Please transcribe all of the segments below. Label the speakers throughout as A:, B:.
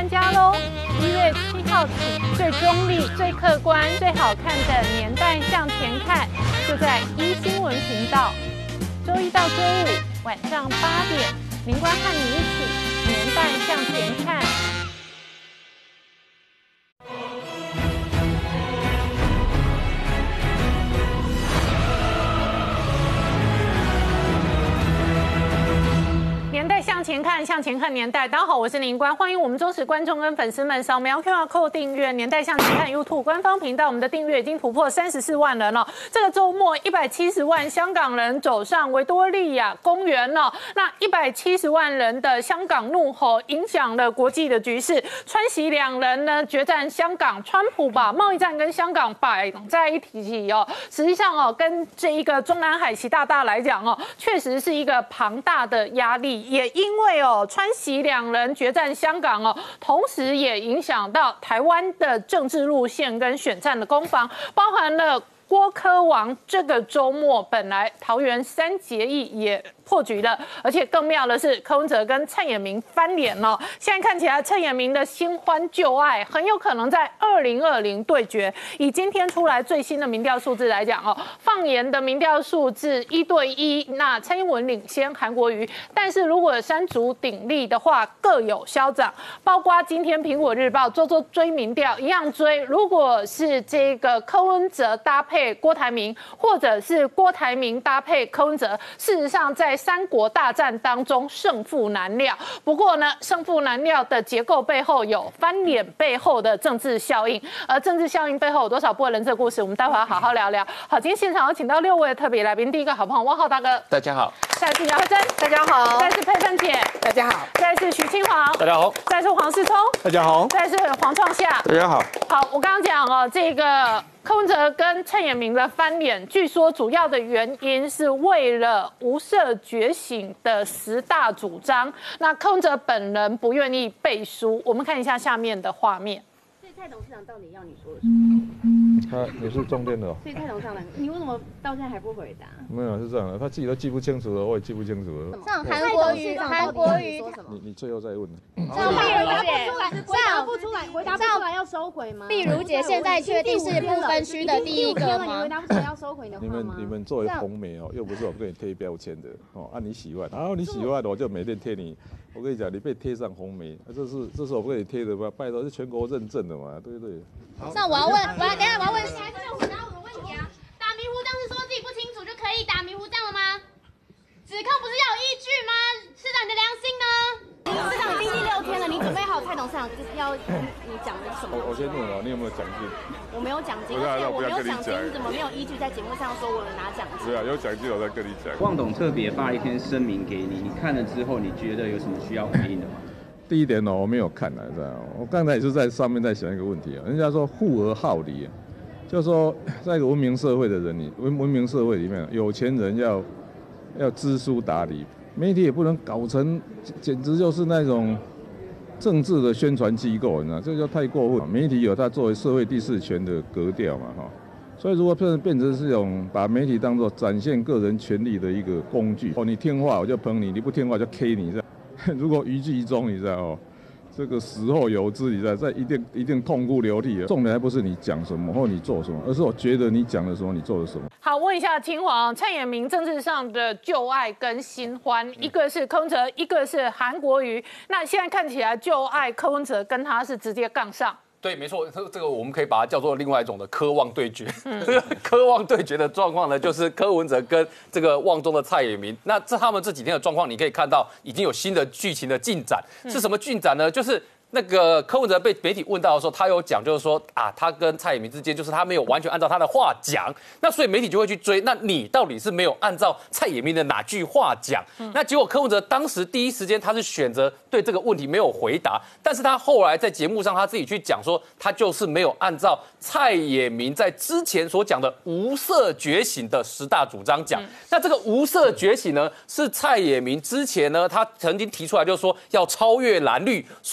A: 参加喽！1月7号起，最中立、最客观、最好看的年代向前看，就在新闻频道。周一到周五晚上8点，林官和你一起年代向前看。年代向前看，向前看年代。大家好，我是林官，欢迎我们忠实观众跟粉丝们扫描 QR Code 订阅年代向前看 YouTube 官方频道。我们的订阅已经突破34万人了。这个周末170万香港人走上维多利亚公园了。那170万人的香港怒吼影响了国际的局势。川习两人呢决战香港，川普把贸易战跟香港摆在一起哦。实际上哦，跟这一个中南海习大大来讲哦，确实是一个庞大的压力。也因为哦，川习两人决战香港哦，同时也影响到台湾的政治路线跟选战的攻防，包含了郭柯王这个周末本来桃园3结义也破局了，而且更妙的是柯文哲跟蔡衍明翻脸了。现在看起来蔡衍明的新欢旧爱很有可能在2020对决。以今天出来最新的民调数字来讲哦，放言的民调数字1对1，那蔡英文领先韩国瑜，但是如果三足鼎立的话，各有消长。包括今天苹果日报做追民调，一样追。如果是这个柯文哲搭配郭台铭，或者是郭台铭搭配柯文哲，事实上在三国大战当中胜负难料。不过呢，胜负难料的结构背后有翻脸背后的政治效应，而政治效应背后有多少不为人知的故事，我们待会要好好聊聊。好，今天现场有请到6位特别来宾，第一个好朋友汪浩大哥，大家好；再是姚慧珍，大家好；再是佩芬姐，大家好；再是许清煌，大家好；再是黄世聪，大家好；再是黄创夏，大家好。好，我刚刚讲哦，这个柯文哲跟蔡衍明的翻脸，据说主要的原因是为了无色觉醒的10大主张。那柯文哲本人不愿意背书，我们看一下下面的画面。
B: 所以蔡董事长到底要你说的什么？
C: 他也是中间的哦。
B: 所以蔡董事长，你为什么到现在还不回答？
C: 没有，是这样的，他自己都记不清楚了，我也记不清楚了。
D: 像韩国瑜，
C: 你最后再问。
D: 像
B: 回答不出来要收回吗？
D: 碧如姐现在确定是不分区的第一个吗？
B: 你回答不出来要收回的话吗？
C: 你们作为红媒哦，又不是我给你贴标签的哦，你喜欢，然后你喜欢的我就每天贴你。我跟你讲，你被贴上红媒，这是我给你贴的吧？拜托，是全国认证的嘛，对不对？
D: 那我要问，等一下我要问，
E: 你还是没有回答我的问题啊！打迷糊仗是说自己不清楚就可以打迷糊仗了吗？指控不是要有依据吗？市长你的良心呢？
B: 董事长已经第6天了，你准备好蔡董事长要你讲的什么？
C: 我先问哦，你有没有奖金？
B: 我没有奖金，而且我没有奖金，你怎么没有依据在节目上说我有拿奖金？
C: 对啊，有奖金我再跟你讲。
F: 汪董特别发了一篇声明给你，你看了之后，你觉得有什么需要回应的吗？
C: 第一点哦，我没有看来这样，我刚才也是在上面在想一个问题啊，人家说富而好礼啊，就是说在一个文明社会的人里，文明社会里面，有钱人要知书达理，媒体也不能搞成简直就是那种政治的宣传机构，你知道，这就太过分。媒体有它作为社会第4权的格调嘛，哈。所以如果变成是一种把媒体当作展现个人权利的一个工具，哦，你听话我就捧你，你不听话就 K 你，这样。如果余纪中，你知道哦，这个死后有之，你知道，这一定痛哭流涕了。重点还不是你讲什么或你做什么，而是我觉得你讲了什么，你做了什么。
A: 好，问一下清煌，蔡衍明政治上的旧爱跟新欢，一个是柯文哲，一个是韩国瑜。那现在看起来旧爱柯文哲跟他是直接杠上。
G: 对，没错，这个我们可以把它叫做另外一种的科望对决。这个科望对决的状况呢，就是柯文哲跟这个旺中的蔡衍明。那他们这几天的状况，你可以看到已经有新的剧情的进展。是什么进展呢？就是那个柯文哲被媒体问到的时候，他有讲，就是说啊，他跟蔡衍明之间就是他没有完全按照他的话讲，那所以媒体就会去追，那你到底是没有按照蔡衍明的哪句话讲？那结果柯文哲当时第一时间他是选择对这个问题没有回答，但是他后来在节目上他自己去讲说，他就是没有按照蔡衍明在之前所讲的无色觉醒的10大主张讲。那这个无色觉醒呢，是蔡衍明之前呢他曾经提出来，就是说要超越蓝绿，所以呢。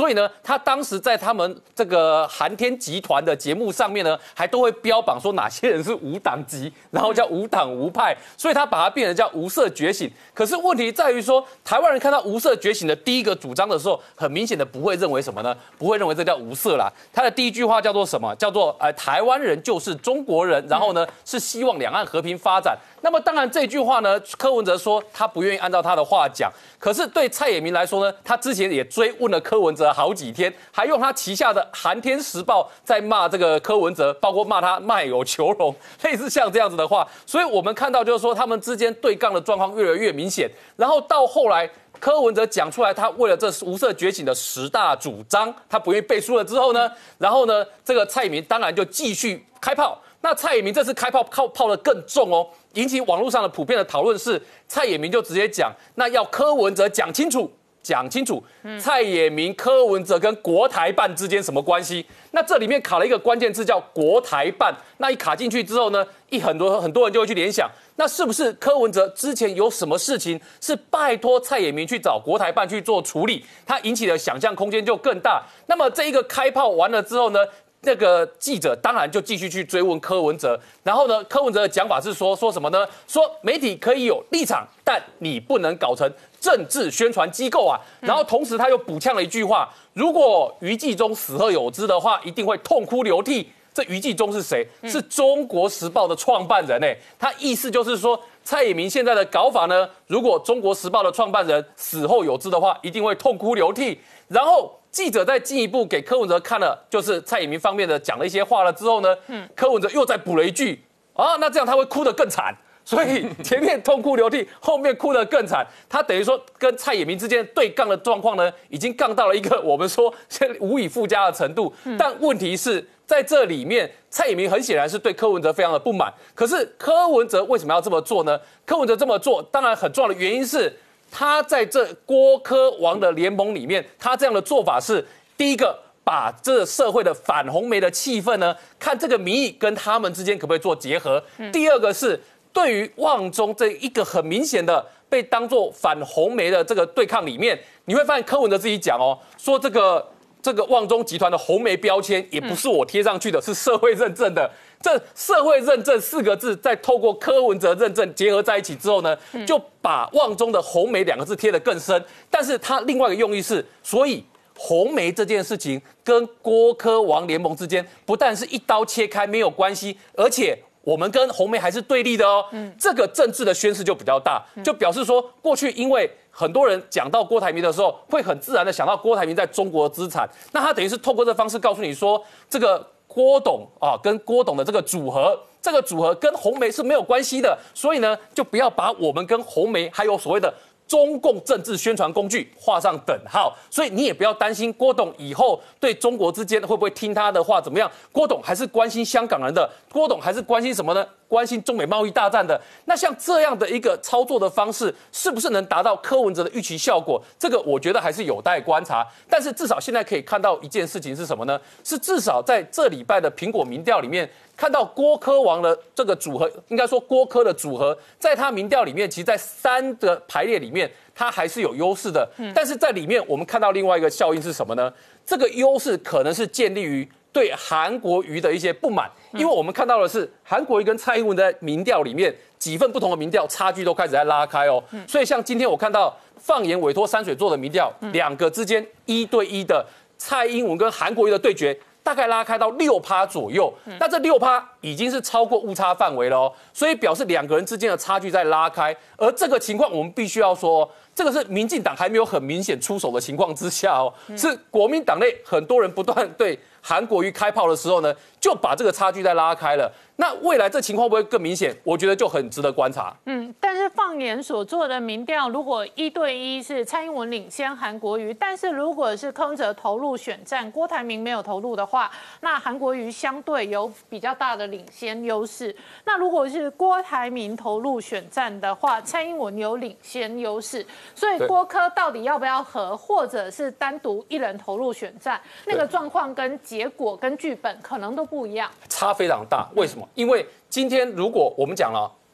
G: 他当时在他们这个寒天集团的节目上面呢，还都会标榜说哪些人是无党籍，然后叫无党无派，所以他把它变成叫无色觉醒。可是问题在于说，台湾人看到无色觉醒的第一个主张的时候，很明显的不会认为什么呢？不会认为这叫无色啦。他的第一句话叫做什么？叫做台湾人就是中国人，然后呢是希望两岸和平发展。那么当然这句话呢，柯文哲说他不愿意按照他的话讲，可是对蔡衍明来说呢，他之前也追问了柯文哲好几天，还用他旗下的《寒天时报》在骂这个柯文哲，包括骂他卖友求荣，类似像这样子的话。所以我们看到就是说他们之间对杠的状况越来越明显，然后到后来柯文哲讲出来，他为了这无色觉醒的10大主张，他不愿意背书了之后呢，然后呢，这个蔡衍明当然就继续开炮。那蔡衍明这次开炮炮得更重哦，引起网络上的普遍的讨论是，蔡衍明就直接讲，那要柯文哲讲清楚，蔡衍明、柯文哲跟国台办之间什么关系？那这里面卡了一个关键字叫国台办，那一卡进去之后呢，很多人就会去联想，那是不是柯文哲之前有什么事情是拜托蔡衍明去找国台办去做处理？他引起的想象空间就更大。那么这一个开炮完了之后呢？那个记者当然就继续去追问柯文哲，然后呢，柯文哲的讲法是说什么呢？说媒体可以有立场，但你不能搞成政治宣传机构啊。然后同时他又补呛了一句话：如果余纪忠死后有知的话，一定会痛哭流涕。这余纪忠是谁？是中国时报的创办人欸。他意思就是说，蔡衍明现在的搞法呢，如果中国时报的创办人死后有知的话，一定会痛哭流涕。然后记者再进一步给柯文哲看了，就是蔡衍明方面的讲了一些话了之后呢，柯文哲又再补了一句啊，那这样他会哭得更惨。所以前面痛哭流涕，后面哭得更惨。他等于说跟蔡衍明之间对杠的状况呢，已经杠到了一个我们说无以复加的程度。但问题是在这里面，蔡衍明很显然是对柯文哲非常的不满。可是柯文哲为什么要这么做呢？柯文哲这么做，当然很重要的原因是，他在这郭柯王的联盟里面，他这样的做法是第一个。把这社会的反红媒的气氛呢，看这个民意跟他们之间可不可以做结合。第二个是对于旺中这一个很明显的被当作反红媒的这个对抗里面，你会发现柯文哲自己讲哦，说这个旺中集团的红媒标签也不是我贴上去的，是社会认证的。这社会认证4个字，再透过柯文哲认证结合在一起之后呢，就把旺中的红媒2个字贴得更深。但是它另外一个用意是，所以。红媒这件事情跟郭柯王联盟之间不但是一刀切开没有关系，而且我们跟红媒还是对立的哦。这个政治的宣示就比较大，就表示说过去因为很多人讲到郭台铭的时候，会很自然的想到郭台铭在中国的资产，那他等于是透过这方式告诉你说，这个郭董啊跟郭董的这个组合。这个组合跟红媒是没有关系的，所以呢，就不要把我们跟红媒还有所谓的中共政治宣传工具画上等号，所以你也不要担心郭董以后对中国之间会不会听他的话怎么样？郭董还是关心香港人的，郭董还是关心什么呢？关心中美贸易大战的。那像这样的一个操作的方式，是不是能达到柯文哲的预期效果？这个我觉得还是有待观察。但是至少现在可以看到一件事情是什么呢？是至少在这礼拜的苹果民调里面。看到郭柯王的这个组合，应该说郭柯的组合，在他民调里面，其实在3个排列里面，他还是有优势的。但是在里面，我们看到另外一个效应是什么呢？这个优势可能是建立于对韩国瑜的一些不满，因为我们看到的是韩国瑜跟蔡英文的民调里面，几份不同的民调差距都开始在拉开哦。所以像今天我看到放眼委托山水做的民调，2个之间1对1的蔡英文跟韩国瑜的对决。大概拉开到6%左右，那这6%已经是超过误差范围了哦，所以表示2个人之间的差距在拉开，而这个情况我们必须要说，这个是民进党还没有很明显出手的情况之下哦，是国民党内很多人不断对韩国瑜开炮的时候呢，就把这个差距再拉开了。那未来这情况会不会更明显？我觉得就很值得观察。
A: 但是放眼所做的民调，如果1对1是蔡英文领先韩国瑜，但是如果是柯文哲投入选战，郭台铭没有投入的话，那韩国瑜相对有比较大的领先优势。那如果是郭台铭投入选战的话，蔡英文有领先优势。所以郭柯到底要不要合，或者是单独一人投入选战，那个状况跟结果跟剧本可能都不一样，
G: 差非常大。为什么？因为今天如果我们讲了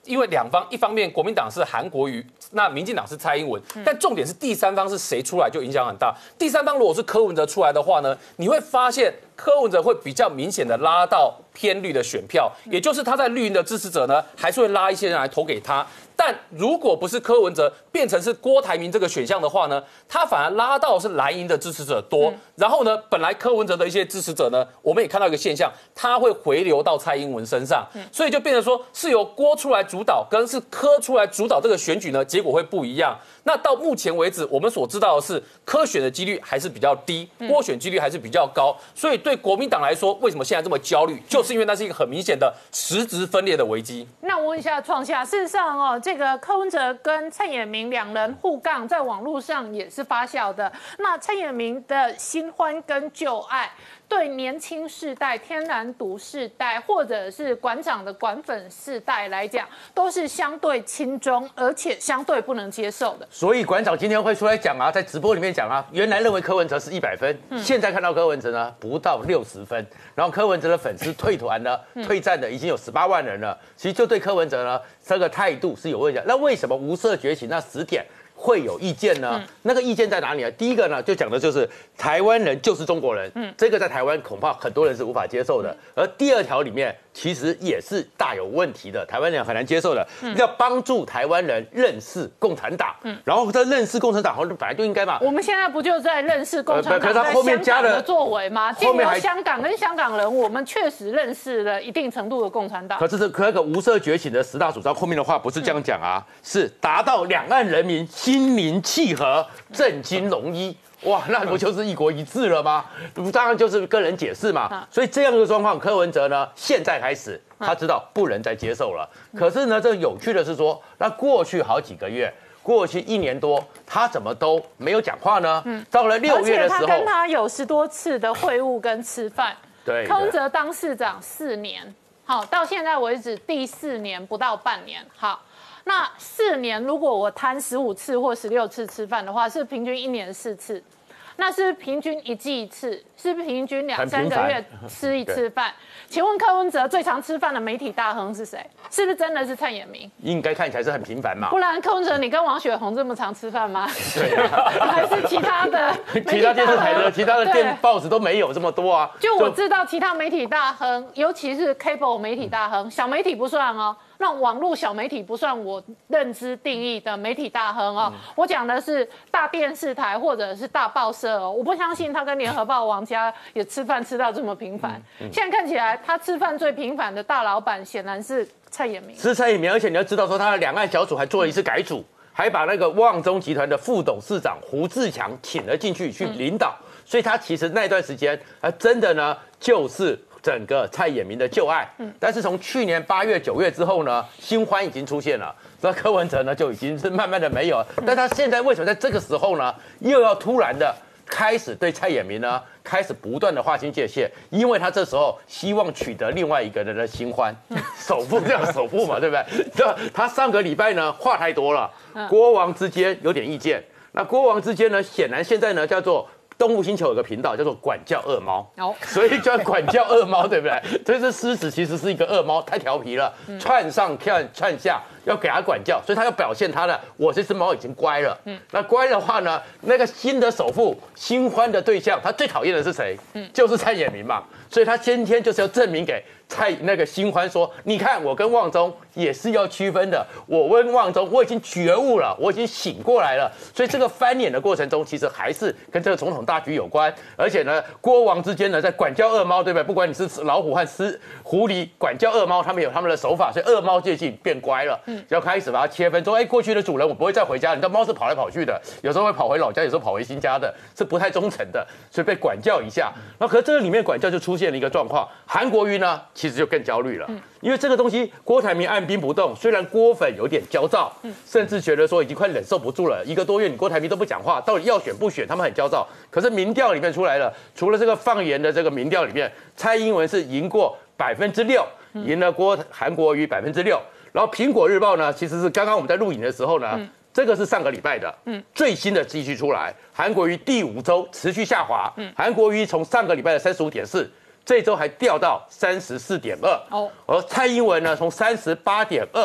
G: 因为两方一方面国民党是韩国瑜，那民进党是蔡英文，但重点是第三方是谁出来就影响很大。第三方如果是柯文哲出来的话呢，你会发现柯文哲会比较明显的拉到偏绿的选票，也就是他在绿营的支持者呢，还是会拉一些人来投给他。但如果不是柯文哲变成是郭台铭这个选项的话呢，他反而拉到是蓝营的支持者多。然后呢，本来柯文哲的一些支持者呢，我们也看到一个现象，他会回流到蔡英文身上，所以就变成说是由郭出来主导，跟是柯出来主导这个选举呢，结果会不一样。那到目前为止，我们所知道的是柯选的几率还是比较低，郭选几率还是比较高。所以对国民党来说，为什么现在这么焦虑？就是因为那是一个很明显的实质分裂的危机。
A: 那我问一下创夏，事实上哦，这个柯文哲跟蔡衍明两人互杠，在网络上也是发酵的。那蔡衍明的新欢跟旧爱，对年轻世代、天然独世代，或者是馆长的馆粉世代来讲，都是相对亲中，而且相对不能接受的。
H: 所以馆长今天会出来讲啊，在直播里面讲啊，原来认为柯文哲是100分，现在看到柯文哲呢不到60分，然后柯文哲的粉丝退团了、退战的已经有18万人了，其实就对柯文哲呢这个态度是有问题的。那为什么无色觉醒那10点会有意见呢？那个意见在哪里呢？第一个呢，就讲的就是台湾人就是中国人，这个在台湾恐怕很多人是无法接受的。而第二条里面其实也是大有问题的，台湾人很难接受的，要帮助台湾人认识共产党，然后这认识共产党好像本来就应该嘛。
A: 我们现在不就在认识共产党
H: 可是他后面加了
A: 的作为吗？经由香港跟香港人，我们确实认识了一定程度的共产党。
H: 可是那个无色觉醒的10大主张后面的话不是这样讲啊，是达到两岸人民心灵契合、政经融一。哇，那不就是一国一制了吗？当然就是跟人解释嘛。所以这样的状况，柯文哲呢，现在开始他知道不能再接受了。可是呢，这有趣的是说，那过去好几个月，过去1年多，他怎么都没有讲话呢？到了6月的时候，
A: 而且他跟他有10多次的会晤跟吃饭。
H: 对，
A: 柯文哲当市长4年，好，到现在为止第4年不到半年，好。那4年，如果我摊15次或16次吃饭的话，是平均1年4次，那是平均1季1次，是平均2、3个月吃一次饭。请问柯文哲最常吃饭的媒体大亨是谁？是不是真的是蔡衍明？
H: 应该看起来是很频繁嘛。
A: 不然柯文哲，你跟王雪红这么常吃饭吗？对、还是其他的？
H: 其他电视台的、其他的报纸都没有这么多啊。
A: 就我知道，其他媒体大亨，尤其是 cable 媒体大亨，小媒体不算哦。那网络小媒体不算我认知定义的媒体大亨哦，我讲的是大电视台或者是大报社哦，我不相信他跟联合报王家也吃饭吃到这么频繁。现在看起来他吃饭最频繁的大老板显然是蔡衍明，
H: 是蔡衍明，而且你要知道说他的两岸小组还做了一次改组，还把那个旺中集团的副董事长胡志强请了进去领导，所以他其实那段时间真的呢就是整个蔡衍明的旧爱，但是从去年8月、9月之后呢，新欢已经出现了，那柯文哲呢就已经是慢慢的没有了。但他现在为什么在这个时候呢，又要突然的开始对蔡衍明呢开始不断的划清界限？因为他这时候希望取得另外一个人的新欢，首富这样首富嘛，对不对？他上个礼拜呢话太多了，国王之间有点意见。那国王之间呢，显然现在呢叫做。动物星球有个频道叫做管教恶猫，所以叫管教恶猫，对不对？所以这狮子其实是一个恶猫，太调皮了，窜上窜下，要给它管教，所以它要表现它的，我这只猫已经乖了。那乖的话呢，那个新的首富、新欢的对象，他最讨厌的是谁？就是蔡衍明嘛。所以他今天就是要证明给那个新欢说，你看我跟旺中也是要区分的，我跟旺中我已经觉悟了，我已经醒过来了。所以这个翻脸的过程中，其实还是跟这个总统大局有关。而且呢，国王之间呢在管教恶猫，对不对？不管你是老虎和狐狸，管教恶猫，他们有他们的手法，所以恶猫最近变乖了，要开始把它切分，说，过去的主人我不会再回家，你的猫是跑来跑去的，有时候会跑回老家，有时候跑回新家的，是不太忠诚的，所以被管教一下。那可是这个里面管教就出现了一个状况，韩国瑜呢其实就更焦虑了，因为这个东西郭台铭按兵不动，虽然郭粉有点焦躁，甚至觉得说已经快忍受不住了，1个多月你郭台铭都不讲话，到底要选不选，他们很焦躁。可是民调里面出来了，除了这个放言的这个民调里面，蔡英文是赢过6%，赢了韩国瑜6%。然后苹果日报呢，其实是刚刚我们在录影的时候呢，这个是上个礼拜的最新的数据出来，韩国瑜第5周持续下滑，韩国瑜从上个礼拜的35.4，这周还掉到34.2，而蔡英文呢从38.2。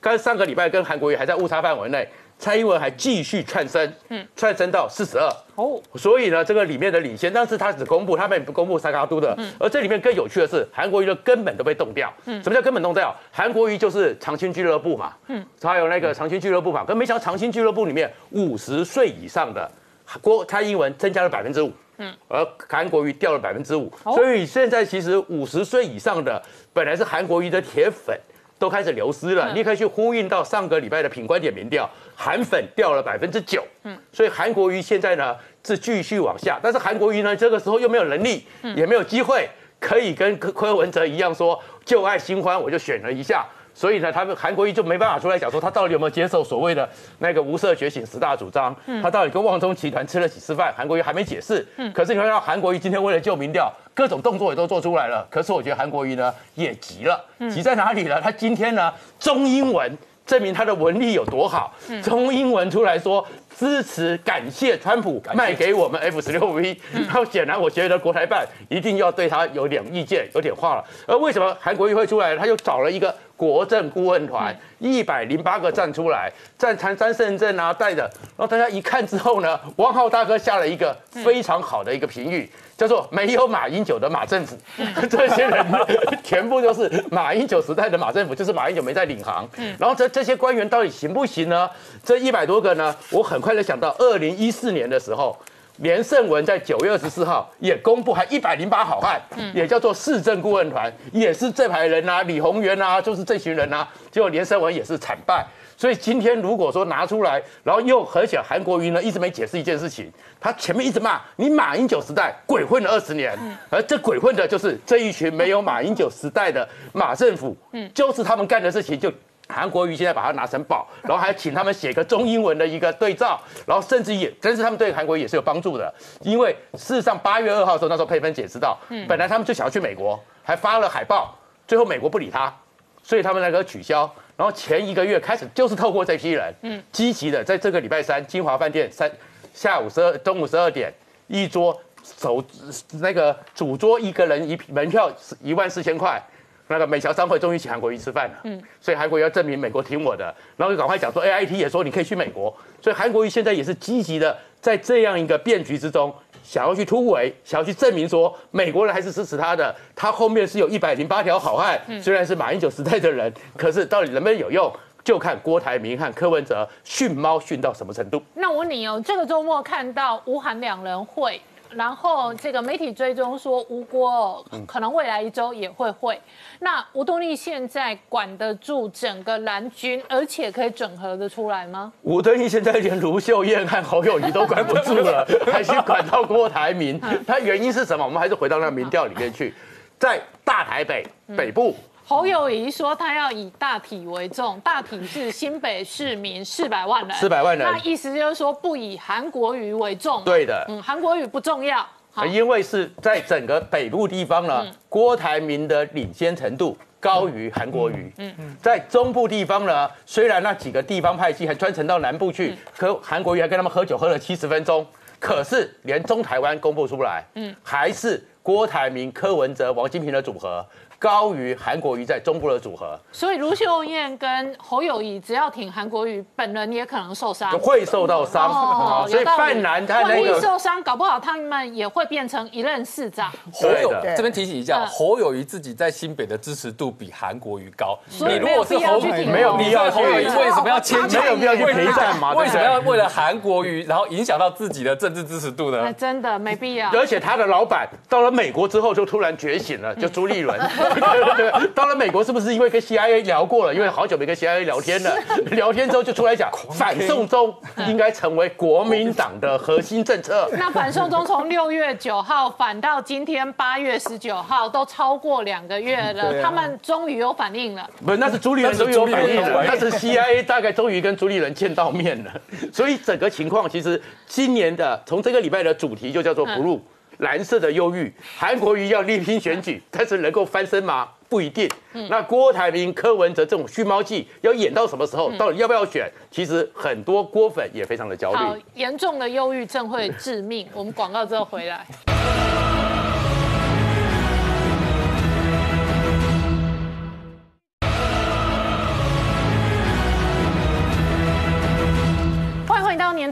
H: 刚上个礼拜跟韩国瑜还在误差范围内，蔡英文还继续窜升，窜升到42哦，所以呢，这个里面的领先，但是他只公布，他们不公布萨卡都的，而这里面更有趣的是，韩国瑜的根本都被冻掉。什么叫根本冻掉？韩国瑜就是长青俱乐部嘛，还有那个长青俱乐部嘛，可没想到长青俱乐部里面50岁以上的蔡英文增加了5%。而韩国瑜掉了5%，所以现在其实50岁以上的本来是韩国瑜的铁粉，都开始流失了。你可以去呼应到上个礼拜的品观点民调，韩粉掉了9%。所以韩国瑜现在呢是继续往下，但是韩国瑜呢这个时候又没有能力，也没有机会可以跟柯文哲一样说旧爱新欢，我就选了一下。所以呢，他们韩国瑜就没办法出来讲说他到底有没有接受所谓的那个无色觉醒10大主张，他到底跟旺中集团吃了几次饭，韩国瑜还没解释。可是你会看到韩国瑜今天为了救民调，各种动作也都做出来了。可是我觉得韩国瑜呢也急了，急在哪里呢？他今天呢中英文证明他的文力有多好，中英文出来说支持感谢川普卖给我们 F-16V，然后显然我觉得国台办一定要对他有点意见，有点话了。而为什么韩国瑜会出来？他又找了一个国政顾问团，108个站出来，站参胜政啊带着，然后大家一看之后呢，汪浩大哥下了一个非常好的一个评语，叫做没有马英九的马政府，这些人全部都是马英九时代的马政府，就是马英九没在领航。然后这些官员到底行不行呢？这100多个呢，我很快的想到2014年的时候。连胜文在9月24号也公布，还108好汉，也叫做市政顾问团，也是这排人啊，李鸿源啊，就是这群人啊。结果连胜文也是惨败，所以今天如果说拿出来，然后又而且韩国瑜呢一直没解释一件事情，他前面一直骂你马英九时代鬼混了20年，而这鬼混的就是这一群没有马英九时代的马政府，就是他们干的事情就。韩国瑜现在把它拿成宝，然后还请他们写个中英文的一个对照，然后甚至但是他们对韩国瑜也是有帮助的，因为事实上8月2号的时候，那时候佩芬姐知道，本来他们就想要去美国，还发了海报，最后美国不理他，所以他们那个取消，然后前1个月开始就是透过这批人，积极的在这个礼拜3，金华饭店中午12点一桌那个主桌1个人门票14000块。那个美侨商会终于请韩国瑜吃饭了，所以韩国瑜要证明美国听我的，然后就赶快讲说 AIT 也说你可以去美国，所以韩国瑜现在也是积极的在这样一个变局之中，想要去突围，想要去证明说美国人还是支持他的，他后面是有108条好汉，虽然是马英九时代的人，可是到底能不能有用，就看郭台铭和柯文哲训猫训到什么程度。
A: 那我问你哦，这个周末看到吴韩两人会。然后这个媒体追踪说吴郭可能未来1周也会，那吴敦义现在管得住整个蓝军，而且可以整合得出来吗？
H: 吴敦义现在连卢秀燕和侯友宜都管不住了，还去管到郭台铭，他原因是什么？我们还是回到那个民调里面去，在大台北北部。
A: 侯友宜说他要以大体为重，大体是新北市民400万人
H: ，400万人，
A: 那意思就是说不以韩国瑜为重。
H: 对的，
A: 韩国瑜不重要，
H: 因为是在整个北部地方呢，郭台铭的领先程度高于韩国瑜。在中部地方呢，虽然那几个地方派系还专程到南部去，可韩国瑜还跟他们喝酒喝了70分钟，可是连中台湾公布出来，还是郭台铭、柯文哲、王金平的组合。高于韩国瑜在中部的组合，
A: 所以卢秀燕跟侯友宜只要挺韩国瑜，本人也可能受伤，
H: 会受到伤。所以范南他那个
A: 受伤，搞不好他们也会变成一任市长。
G: 侯友这边提醒一下，侯友宜自己在新北的支持度比韩国瑜高。
A: 你如果是侯友宜，
H: 没有必要
G: 侯友宜为什么要牵
H: 没有必要去陪战嘛？
G: 为什么要为了韩国瑜，然后影响到自己的政治支持度呢？
A: 真的没必要。
H: 而且他的老板到了美国之后就突然觉醒了，就朱立伦。对，到了美国是不是因为跟 CIA 聊过了？因为好久没跟 CIA 聊天了，聊天之后就出来讲反送中应该成为国民党的核心政策。
A: 那反送中从6月9号反到今天8月19号，都超过2个月了，他们终于有反应了。
H: 不是，那是朱立伦终于有反应了，那是 CIA 大概终于跟朱立伦见到面了。所以整个情况其实今年的从这个礼拜的主题就叫做 Blue。蓝色的忧郁，韩国瑜要力拼选举，但是能够翻身吗？不一定。那郭台铭、柯文哲这种蓄猫计要演到什么时候？到底要不要选？其实很多郭粉也非常的焦虑。
A: 好，严重的忧郁症会致命。我们广告之后回来。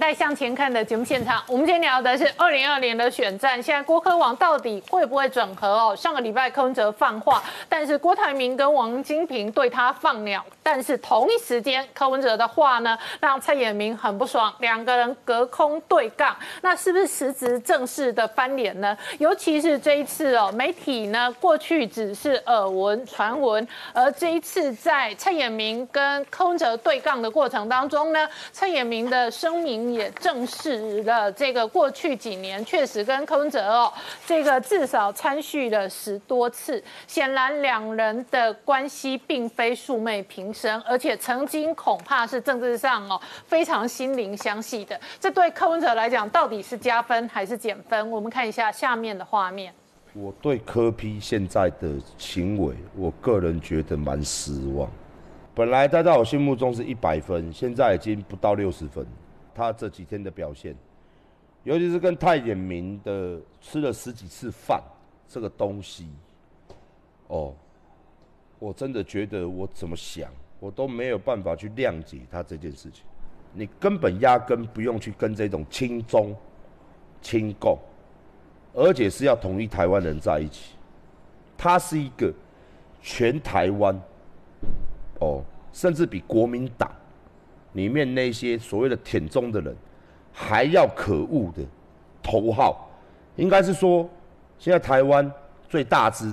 A: 代向前看的节目现场，我们今天聊的是2020年的选战，现在郭柯王到底会不会整合哦？上个礼拜柯文哲放话，但是郭台铭跟王金平对他放鸟，但是同一时间柯文哲的话呢，让蔡衍明很不爽，两个人隔空对杠，那是不是实质正式的翻脸呢？尤其是这一次哦，媒体呢过去只是耳闻传闻，而这一次在蔡衍明跟柯文哲对杠的过程当中呢，蔡衍明的声明也证实了这个过去几年确实跟柯文哲哦，这个至少参叙了10多次，显然两人的关系并非素昧平生，而且曾经恐怕是政治上哦非常心灵相系的。这对柯文哲来讲到底是加分还是减分？我们看一下下面的画面。
I: 我对柯 P 现在的行为，我个人觉得蛮失望。本来他在我心目中是100分，现在已经不到60分。他这几天的表现，尤其是跟蔡衍明的吃了10几次饭这个东西，哦，我真的觉得我怎么想，我都没有办法去谅解他这件事情。你根本压根不用去跟这种亲中、亲共。而且是要统一台湾人在一起，他是一个全台湾，甚至比国民党里面那些所谓的舔中的人还要可恶的头号，应该是说，现在台湾最大只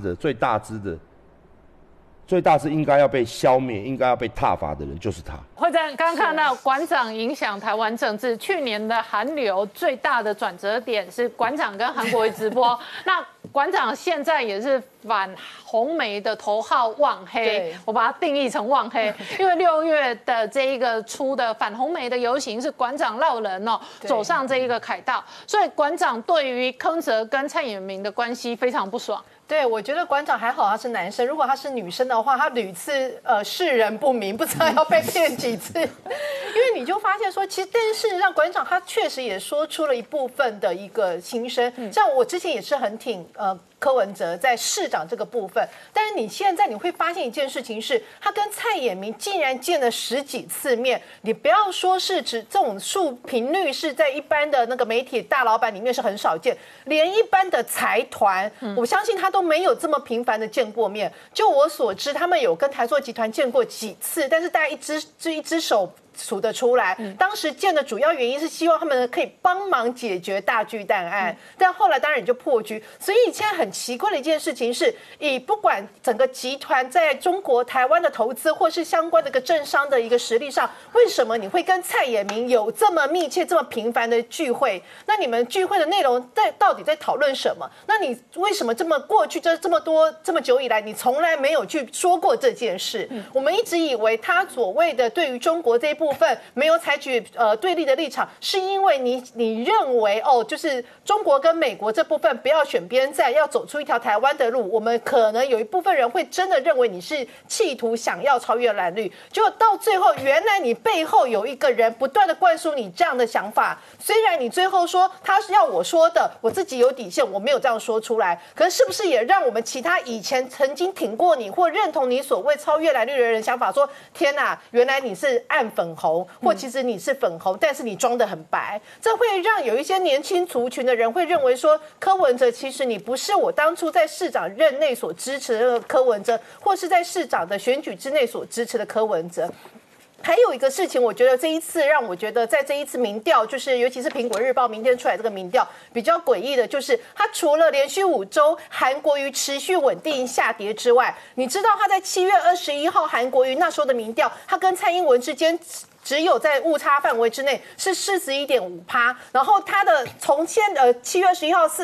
I: 应该要被消灭、应该要被挞伐的人就是他。
A: 会长刚看到馆长影响台湾政治，去年的韩流最大的转折点是馆长跟韩国瑜直播。那馆长现在也是反红媒的头号望黑，我把它定义成望黑，因为6月的这一个出的反红媒的游行是馆长绕人哦，走上这一个凯道，所以馆长对于柯文哲跟蔡衍明的关系非常不爽。
J: 对，我觉得馆长还好，他是男生。如果他是女生的话，他屡次世人不明，不知道要被骗几次。因为你就发现说，其实但是事实上，馆长他确实也说出了一部分的一个心声。像我之前也是很挺柯文哲在市长这个部分，但是你现在你会发现一件事情是，他跟蔡衍明竟然见了10几次面。你不要说是指这种频率是在一般的那个媒体大老板里面是很少见，连一般的财团，我相信他都没有这么频繁的见过面。就我所知，他们有跟台塑集团见过几次，但是大概一只手数得出来。当时见的主要原因是希望他们可以帮忙解决大巨蛋案，但后来当然也就破局。所以现在很奇怪的一件事情是，以不管整个集团在中国台湾的投资，或是相关的一个政商的一个实力上，为什么你会跟蔡衍明有这么密切、这么频繁的聚会？那你们聚会的内容到底在讨论什么？那你为什么过去这么久以来，你从来没有去说过这件事？我们一直以为他所谓的对于中国这一部分没有采取对立的立场，是因为你认为就是中国跟美国这部分不要选边站，要走出一条台湾的路。我们可能有一部分人会真的认为你是企图想要超越蓝绿，结果到最后，原来你背后有一个人不断的灌输你这样的想法。虽然你最后说他是要我说的，我自己有底线，我没有这样说出来，可是不是也让我们其他以前曾经挺过你或认同你所谓超越蓝绿的人想法说，天哪，原来你是暗粉红，或其实你是粉红，但是你装得很白。这会让有一些年轻族群的人会认为说，柯文哲其实你不是我当初在市长任内所支持的柯文哲，或是在市长的选举之内所支持的柯文哲。还有一个事情，我觉得这一次让我觉得在这一次民调，就是尤其是苹果日报明天出来这个民调比较诡异的，就是他除了连续5周韩国瑜持续稳定下跌之外，你知道他在7月21号韩国瑜那时候的民调，他跟蔡英文之间只有在误差范围之内是41.5%，然后他的从7月11号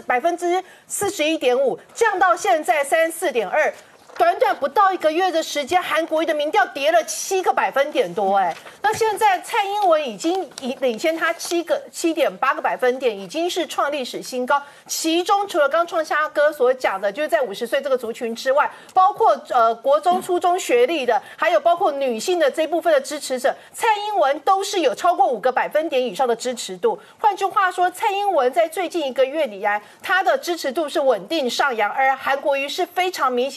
J: 41.5%降到现在34.2%。短短不到1个月的时间，韩国瑜的民调跌了7个百分点多，那现在蔡英文已经领先他7.8个百分点，已经是创历史新高。其中除了刚创夏哥所讲的，就是在50岁这个族群之外，包括国中、初中学历的，还有包括女性的这部分的支持者，蔡英文都是有超过5个百分点以上的支持度。换句话说，蔡英文在最近1个月以来，他的支持度是稳定上扬，而韩国瑜是非常明显的稳定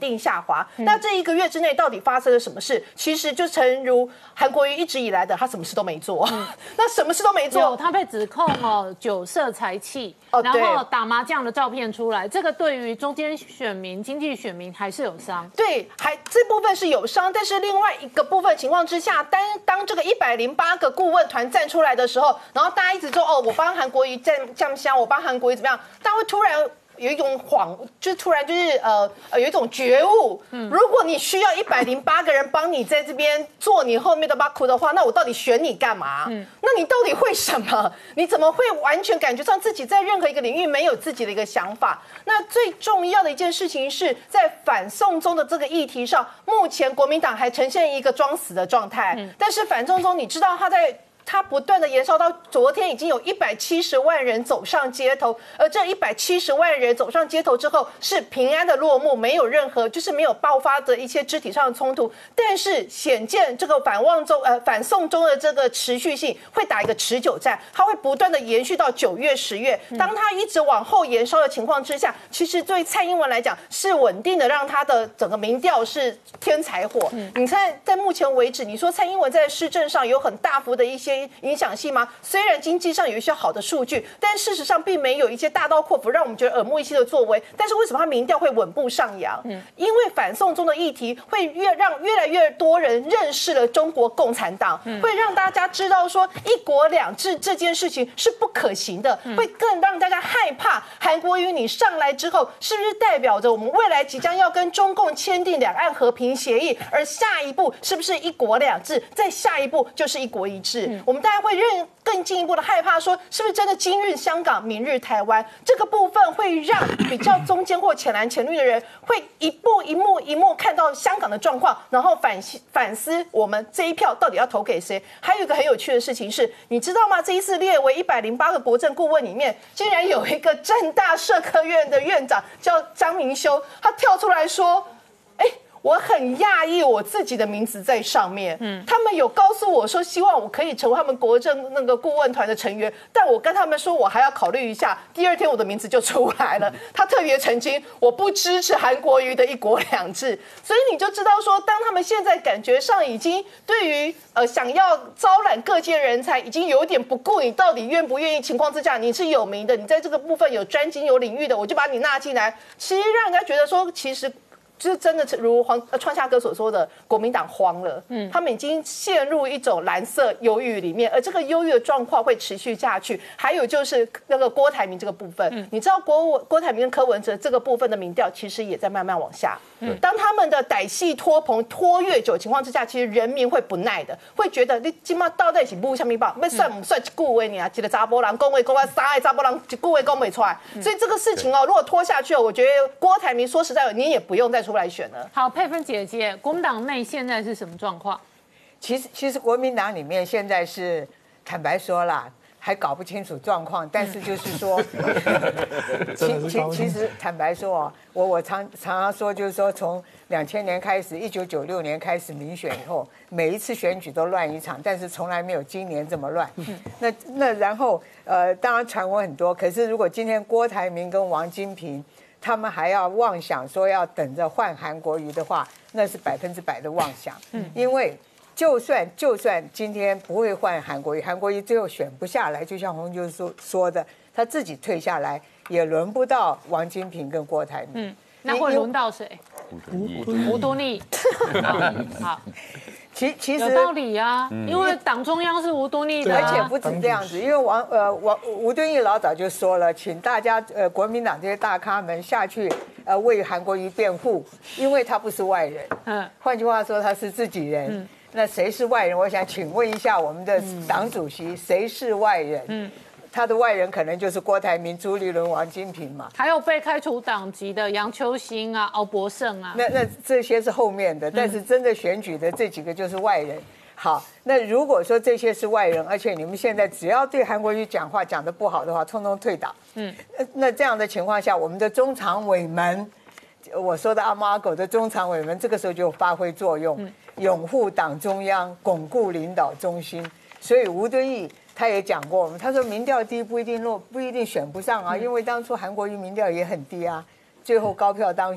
J: 定下滑。那这1个月之内到底发生了什么事？其实就诚如韩国瑜一直以来的，他什么事都没做。那什么事都没做，
A: 他被指控酒色财气，然后打麻将的照片出来，这个对于中间选民、经济选民还是有伤。对，
J: 这部分是有伤，但是另外一个部分情况之下，当这个108个顾问团站出来的时候，然后大家一直说我帮韩国瑜降香，我帮韩国瑜怎么样，大家会突然有一种就突然就是有一种觉悟。如果你需要108个人帮你在这边做你后面的巴库的话，那我到底选你干嘛？那你到底会什么？你怎么会完全感觉上自己在任何一个领域没有自己的一个想法？那最重要的一件事情是在反送中的这个议题上，目前国民党还呈现一个装死的状态。但是反送中，你知道他不断的延烧到昨天，已经有170万人走上街头，而这170万人走上街头之后是平安的落幕，没有任何就是没有爆发的一些肢体上的冲突。但是显见这个反送中的这个持续性会打一个持久战，它会不断的延续到9月、10月。当它一直往后延烧的情况之下，其实对蔡英文来讲是稳定的，让他的整个民调是天才火。你看，在目前为止，你说蔡英文在施政上有很大幅的一些影响性吗？虽然经济上有一些好的数据，但事实上并没有一些大刀阔斧让我们觉得耳目一新的作为。但是为什么他民调会稳步上扬？因为反送中的议题会让越来越多人认识了中国共产党，会让大家知道说1国2制这件事情是不可行的，会更让大家害怕韩国瑜你上来之后，是不是代表着我们未来即将要跟中共签订两岸和平协议，而下一步是不是1国2制，再下一步就是1国1制？我们大家会更进一步的害怕说，是不是真的今日香港，明日台湾？这个部分会让比较中间或浅蓝浅绿的人，会一幕看到香港的状况，然后反思我们这一票到底要投给谁。还有一个很有趣的事情是，你知道吗？这一次列为108个国政顾问里面，竟然有一个政大社科院的院长叫张明修，他跳出来说，我很讶异，我自己的名字在上面。他们有告诉我说，希望我可以成为他们国政那个顾问团的成员，但我跟他们说，我还要考虑一下。第2天我的名字就出来了。他特别澄清，我不支持韩国瑜的1国2制。所以你就知道说，当他们现在感觉上已经对于想要招揽各界人才，已经有点不顾你到底愿不愿意情况之下，你是有名的，你在这个部分有专精有领域的，我就把你纳进来。其实让人家觉得说，其实。就是真的如创夏哥所说的，国民党慌了，他们已经陷入一种蓝色忧郁里面，而这个忧郁的状况会持续下去。还有就是那个郭台铭这个部分，你知道郭台铭跟柯文哲这个部分的民调其实也在慢慢往下。当他们的歹戏拖棚拖越久的情况之下，其实人民会不耐的，会觉得你今嘛到底是不下面报，要算不算一句话呢？一个查甫人讲话讲啊3个查甫人一句话讲不出来，所以这个事情如果拖下去我觉得郭台铭说实在，你也不用再出来选了。
A: 好，佩芬姐姐，国民党内现在是什么状况？
K: 其实国民党里面现在是坦白说啦，还搞不清楚状况，但是就是说，其实坦白说，我常常说，就是说从2000年开始，1996年开始民选以后，每一次选举都乱一场，但是从来没有今年这么乱。那然后当然传闻很多，可是如果今天郭台铭跟王金平他们还要妄想说要等着换韩国瑜的话，那是100%的妄想。因为就算今天不会换韩国瑜，韩国瑜最后选不下来，就像洪就说的，他自己退下来，也轮不到王金平跟郭台铭。
A: 那会轮到谁？吴敦义。好。
K: 其实
A: 有道理啊，因为党中央是吴敦义的，
K: 而且不止这样子，因为吴敦义老早就说了，请大家国民党这些大咖们下去为韩国瑜辩护，因为他不是外人。换句话说，他是自己人。那谁是外人？我想请问一下我们的党主席，谁是外人？他的外人可能就是郭台铭、朱立伦、王金平嘛，
A: 还有被开除党籍的杨秋兴啊、敖博胜啊。
K: 那这些是后面的，但是真的选举的这几个就是外人。好，那如果说这些是外人，而且你们现在只要对韩国瑜讲话讲得不好的话，通通退党。那这样的情况下，我们的中常委们，我说的阿猫阿狗的中常委们，这个时候就发挥作用，拥护党中央，巩固领导中心。所以吴敦义他也讲过，他说民调低不一定选不上啊，因为当初韩国瑜民调也很低啊，最后高票当选。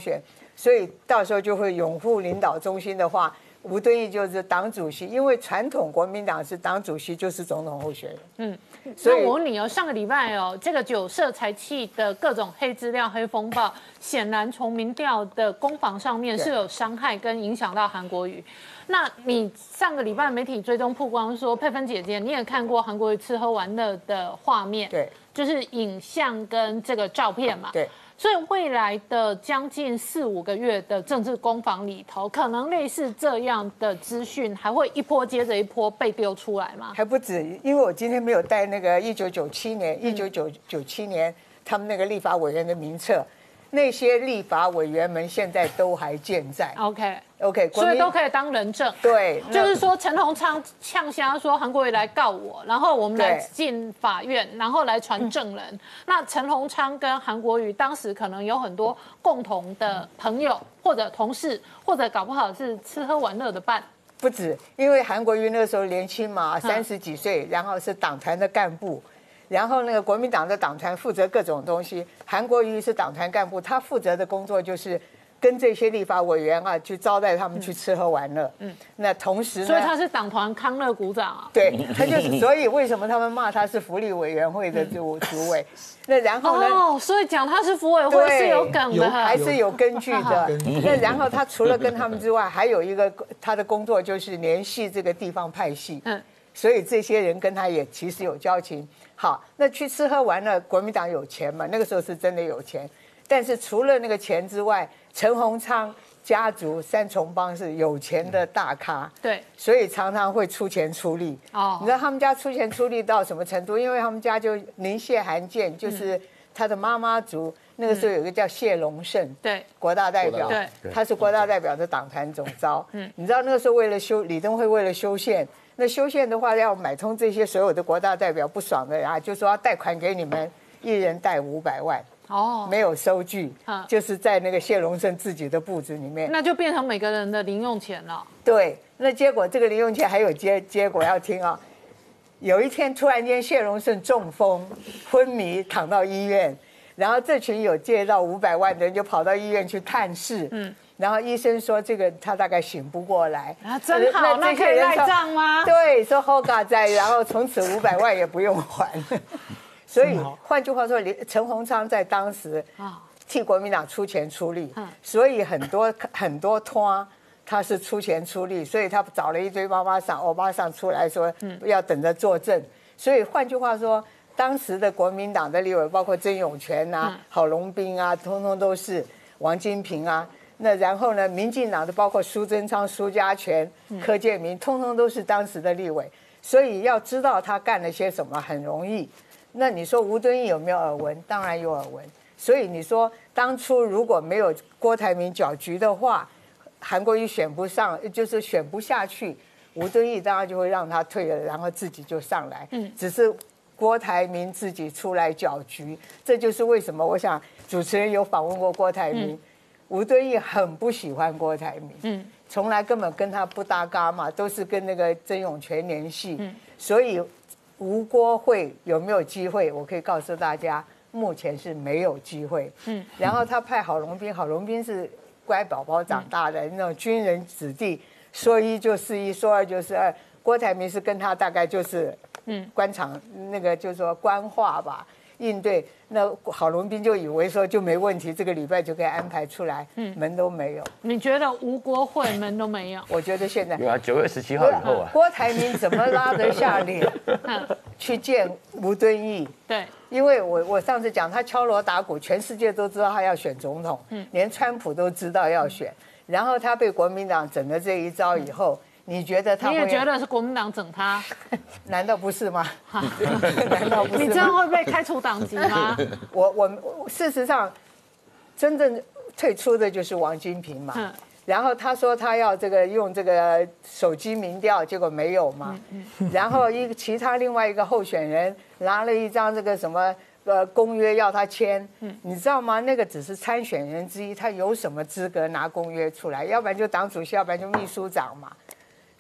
K: 所以到时候就会拥护领导中心的话，吴敦义就是党主席，因为传统国民党是党主席就是总统候选人。
A: 所以我问你哦，上个礼拜哦，这个9社财气的各种黑资料、黑风暴，显然从民调的攻防上面是有伤害跟影响到韩国瑜。那你上个礼拜媒体追踪曝光说，佩芬姐姐你也看过韩国瑜吃喝玩乐的画面，
K: 对，
A: 就是影像跟这个照片嘛，
K: 对。
A: 所以未来的将近4、5个月的政治攻防里头，可能类似这样的资讯还会一波接着一波被丢出来吗？
K: 还不止，因为我今天没有带那个1997年他们那个立法委员的名册，那些立法委员们现在都还健在。OK，
A: 所以都可以当人证。
K: 对，
A: 就是说陈鸿昌呛瞎说韩国瑜来告我，然后我们来进法院，然后来传证人。那陈鸿昌跟韩国瑜当时可能有很多共同的朋友或者同事，或者搞不好是吃喝玩乐的伴。
K: 不止，因为韩国瑜那时候年轻嘛，30几岁，然后是党团的干部。然后那个国民党的党团负责各种东西，韩国瑜是党团干部，他负责的工作就是跟这些立法委员啊去招待他们去吃喝玩乐。那同时呢，
A: 所以他是党团康乐股长啊。
K: 对，他就是，所以为什么他们骂他是福利委员会的主委？那然后呢？
A: 所以讲他是福委会是有梗的，
K: 还是有根据的。那然后他除了跟他们之外，还有一个他的工作就是联系这个地方派系。所以这些人跟他也其实有交情。好，那去吃喝玩乐，国民党有钱嘛？那个时候是真的有钱。但是除了那个钱之外，陈鸿昌家族3重帮是有钱的大咖，
A: 对，
K: 所以常常会出钱出力。你知道他们家出钱出力到什么程度？因为他们家就林谢涵建，就是他的妈妈族。那个时候有一个叫谢龙胜，
A: 对，
K: 国大代表，
A: 对，
K: 他是国大代表的党团总召。你知道那个时候为了李登辉为了修宪。那修宪的话，要买通这些所有的国大代表不爽的人，就说要贷款给你们，一人贷500万，没有收据，就是在那个谢龙胜自己的簿子里面，
A: 那就变成每个人的零用钱了。
K: 对，那结果这个零用钱还有结果要听啊。有一天突然间谢龙胜中风昏迷躺到医院，然后这群有借到500万的人就跑到医院去探视，然后医生说这个他大概醒不过来
A: 啊，真好，那可以赖账吗？
K: 对，说好嘎在，然后从此500万也不用还。所以换句话说，陈鸿昌在当时替国民党出钱出力，所以很多托他是出钱出力，所以他找了一堆妈妈桑、欧巴桑出来说要等着作证。所以换句话说，当时的国民党的立委，包括曾永权啊、郝龙斌啊，通通都是王金平啊。那然后呢，民进党的包括苏贞昌、苏家全、柯建铭，通通都是当时的立委，所以要知道他干了些什么很容易。那你说吴敦义有没有耳闻？当然有耳闻。所以你说当初如果没有郭台铭搅局的话，韩国瑜选不上，就是选不下去，吴敦义当然就会让他退了，然后自己就上来。只是郭台铭自己出来搅局，这就是为什么我想主持人有访问过郭台铭。吴敦义很不喜欢郭台铭，从来根本跟他不搭嘎嘛，都是跟那个曾永权联系，所以吴郭会有没有机会？我可以告诉大家，目前是没有机会。然后他派郝龙斌，郝龙斌是乖宝宝长大的那种军人子弟，说一就是一，说二就是二。郭台铭是跟他大概就是官场那个就是说官话吧。应对那郝龙斌就以为说就没问题，这个礼拜就可以安排出来，门都没有。
A: 你觉得吴郭会门都没有？
K: 我觉得现在
H: 有啊，9月17号以后啊，
K: 郭台铭怎么拉得下脸去见吴敦义？
A: 对，
K: 因为我上次讲他敲锣打鼓，全世界都知道他要选总统，连川普都知道要选，然后他被国民党整了这一招以后。你觉得他会？
A: 你也觉得是国民党整他？
K: 难道不是吗？难道不是吗？
A: 你这样会被开除党籍吗？
K: 我事实上，真正退出的就是王金平嘛。然后他说他要用这个手机民调，结果没有嘛。然后其他另外一个候选人拿了一张这个什么公约要他签，你知道吗？那个只是参选人之一，他有什么资格拿公约出来？要不然就党主席，要不然就秘书长嘛。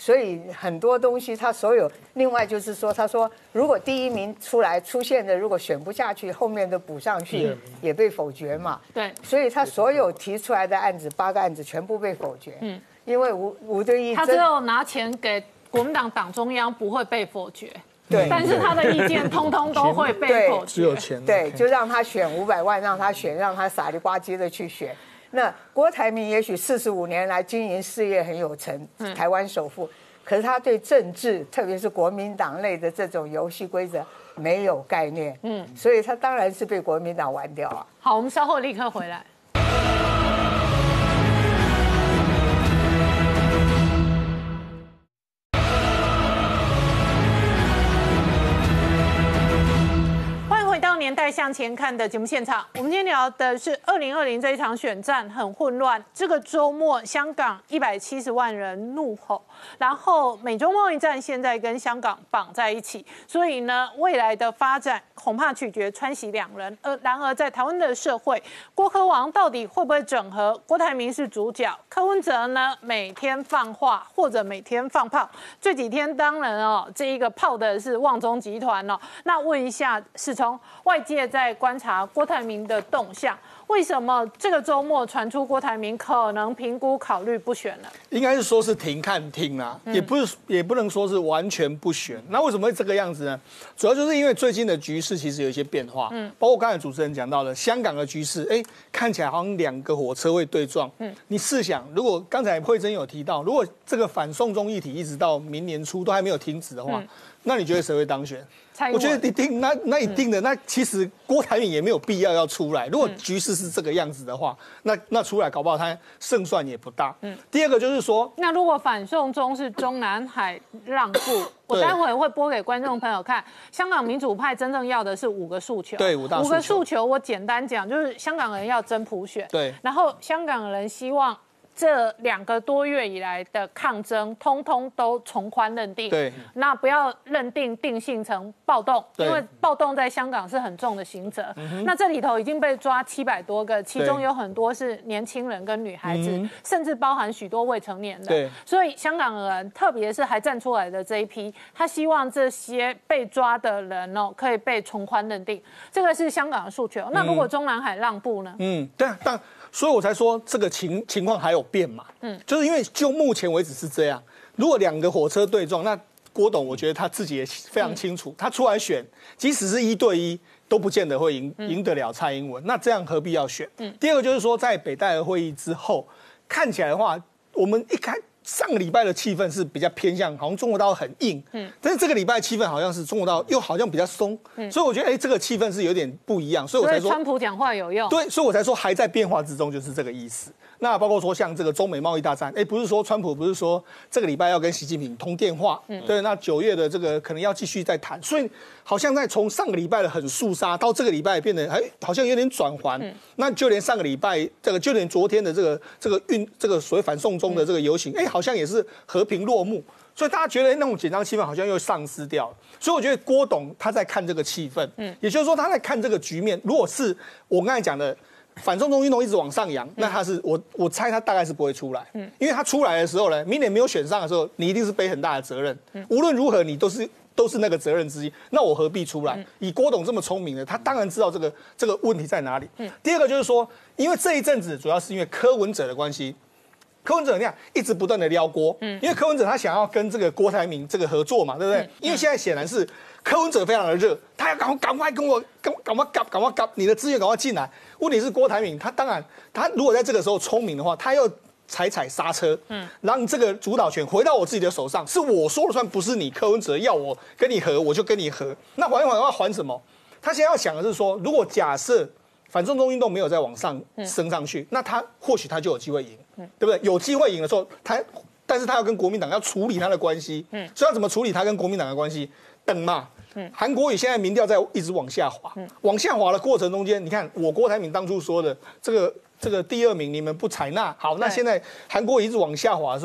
K: 所以很多东西他所有，另外就是说，他说如果第1名出现的，如果选不下去，后面的补上去也被否决嘛。
A: 对，
K: 所以他所有提出来的案子8个案子全部被否决。因为吴敦义
A: 他只有拿钱给国民党党中央不会被否决。
K: 对，
A: 但是他的意见通通都会被否决。
L: 只有钱。
K: 对，就让他选500万，让他选，让他傻里呱唧的去选。那郭台铭也许45年来经营事业很有成，台湾首富，可是他对政治，特别是国民党类的这种游戏规则没有概念。所以他当然是被国民党玩掉啊。
A: 好，我们稍后立刻回来。年代向前看的节目现场，我们今天聊的是2020这一场选战很混乱。这个周末，香港170万人怒吼，然后美中贸易战现在跟香港绑在一起，所以呢，未来的发展恐怕取决川习两人。然而在台湾的社会，郭柯王到底会不会整合？郭台铭是主角，柯文哲呢每天放话或者每天放炮。这几天当然这一个炮的是旺中集团哦。那问一下世聪，外界在观察郭台铭的动向，为什么这个周末传出郭台铭可能评估考虑不选了？
L: 应该是说是停看听啦，也不能说是完全不选。那为什么会这个样子呢？主要就是因为最近的局势其实有一些变化，包括刚才主持人讲到的香港的局势，看起来好像2个火车会对撞。你试想，如果刚才慧珍有提到，如果这个反送中议题一直到明年初都还没有停止的话，那你觉得谁会当选？我觉得一定，那一定的，那其实郭台铭也没有必要出来。如果局势是这个样子的话，那出来搞不好他胜算也不大。第二个就是说，
A: 那如果反送中是中南海让步，我待会会播给观众朋友看。香港民主派真正要的是5个诉求，
L: 对，5大诉求。
A: 5个诉求我简单讲，就是香港人要真普选，
L: 对，
A: 然后香港人希望这2个多月以来的抗争，通通都从宽认定。
L: 对，
A: 那不要定性成暴动，因为暴动在香港是很重的刑责。那这里头已经被抓700多个，其中有很多是年轻人跟女孩子，甚至包含许多未成年的。
L: 对，
A: 所以香港人，特别是还站出来的这一批，他希望这些被抓的人可以被从宽认定，这个是香港的诉求。那如果中南海让步呢？
L: 对，但所以我才说这个情况还有变嘛，就是因为就目前为止是这样。如果2个火车对撞，那郭董我觉得他自己也非常清楚，他出来选，即使是1对1，都不见得会赢得了蔡英文。那这样何必要选？第二个就是说，在北戴河会议之后，看起来的话，我们上个礼拜的气氛是比较偏向，好像中国大陆很硬，但是这个礼拜的气氛好像是中国大陆又好像比较松，所以我觉得这个气氛是有点不一样，所以我才说
A: 川普讲话有用，
L: 对，所以我才说还在变化之中，就是这个意思。那包括说像这个中美贸易大战，不是说川普不是说这个礼拜要跟习近平通电话，对，那9月的这个可能要继续再谈，所以好像在从上个礼拜的很肃杀到这个礼拜变得好像有点转圜。那就连上个礼拜就连昨天的这个所谓反送中的这个游行，好像也是和平落幕，所以大家觉得那种紧张气氛好像又丧失掉了。所以我觉得郭董他在看这个气氛，也就是说他在看这个局面。如果是我刚才讲的反送中运动一直往上扬，那他是我猜他大概是不会出来，因为他出来的时候呢，明年没有选上的时候，你一定是背很大的责任，无论如何你都是那个责任之一，那我何必出来？以郭董这么聪明的，他当然知道这个问题在哪里。第二个就是说，因为这一阵子主要是因为柯文哲的关系。柯文哲那样一直不断的撩郭，因为柯文哲他想要跟这个郭台铭这个合作嘛，对不对？因为现在显然是柯文哲非常的热，他要赶快跟我赶快搞，你的资源赶快进来。问题是郭台铭他当然他如果在这个时候聪明的话，他要踩刹车，让这个主导权回到我自己的手上，是我说了算，不是你柯文哲要我跟你合我就跟你合。那还要还什么？他现在要想的是说，如果假设反送中运动没有再往上升上去，那他或许他就有机会赢，对不对？有机会赢的时候，但是他要跟国民党要处理他的关系，所以要怎么处理他跟国民党的关系？等嘛。韩国瑜现在民调在一直往下滑，往下滑的过程中间，你看我郭台铭当初说的这个第2名你们不采纳，好，那现在韩国瑜一直往下滑的时候，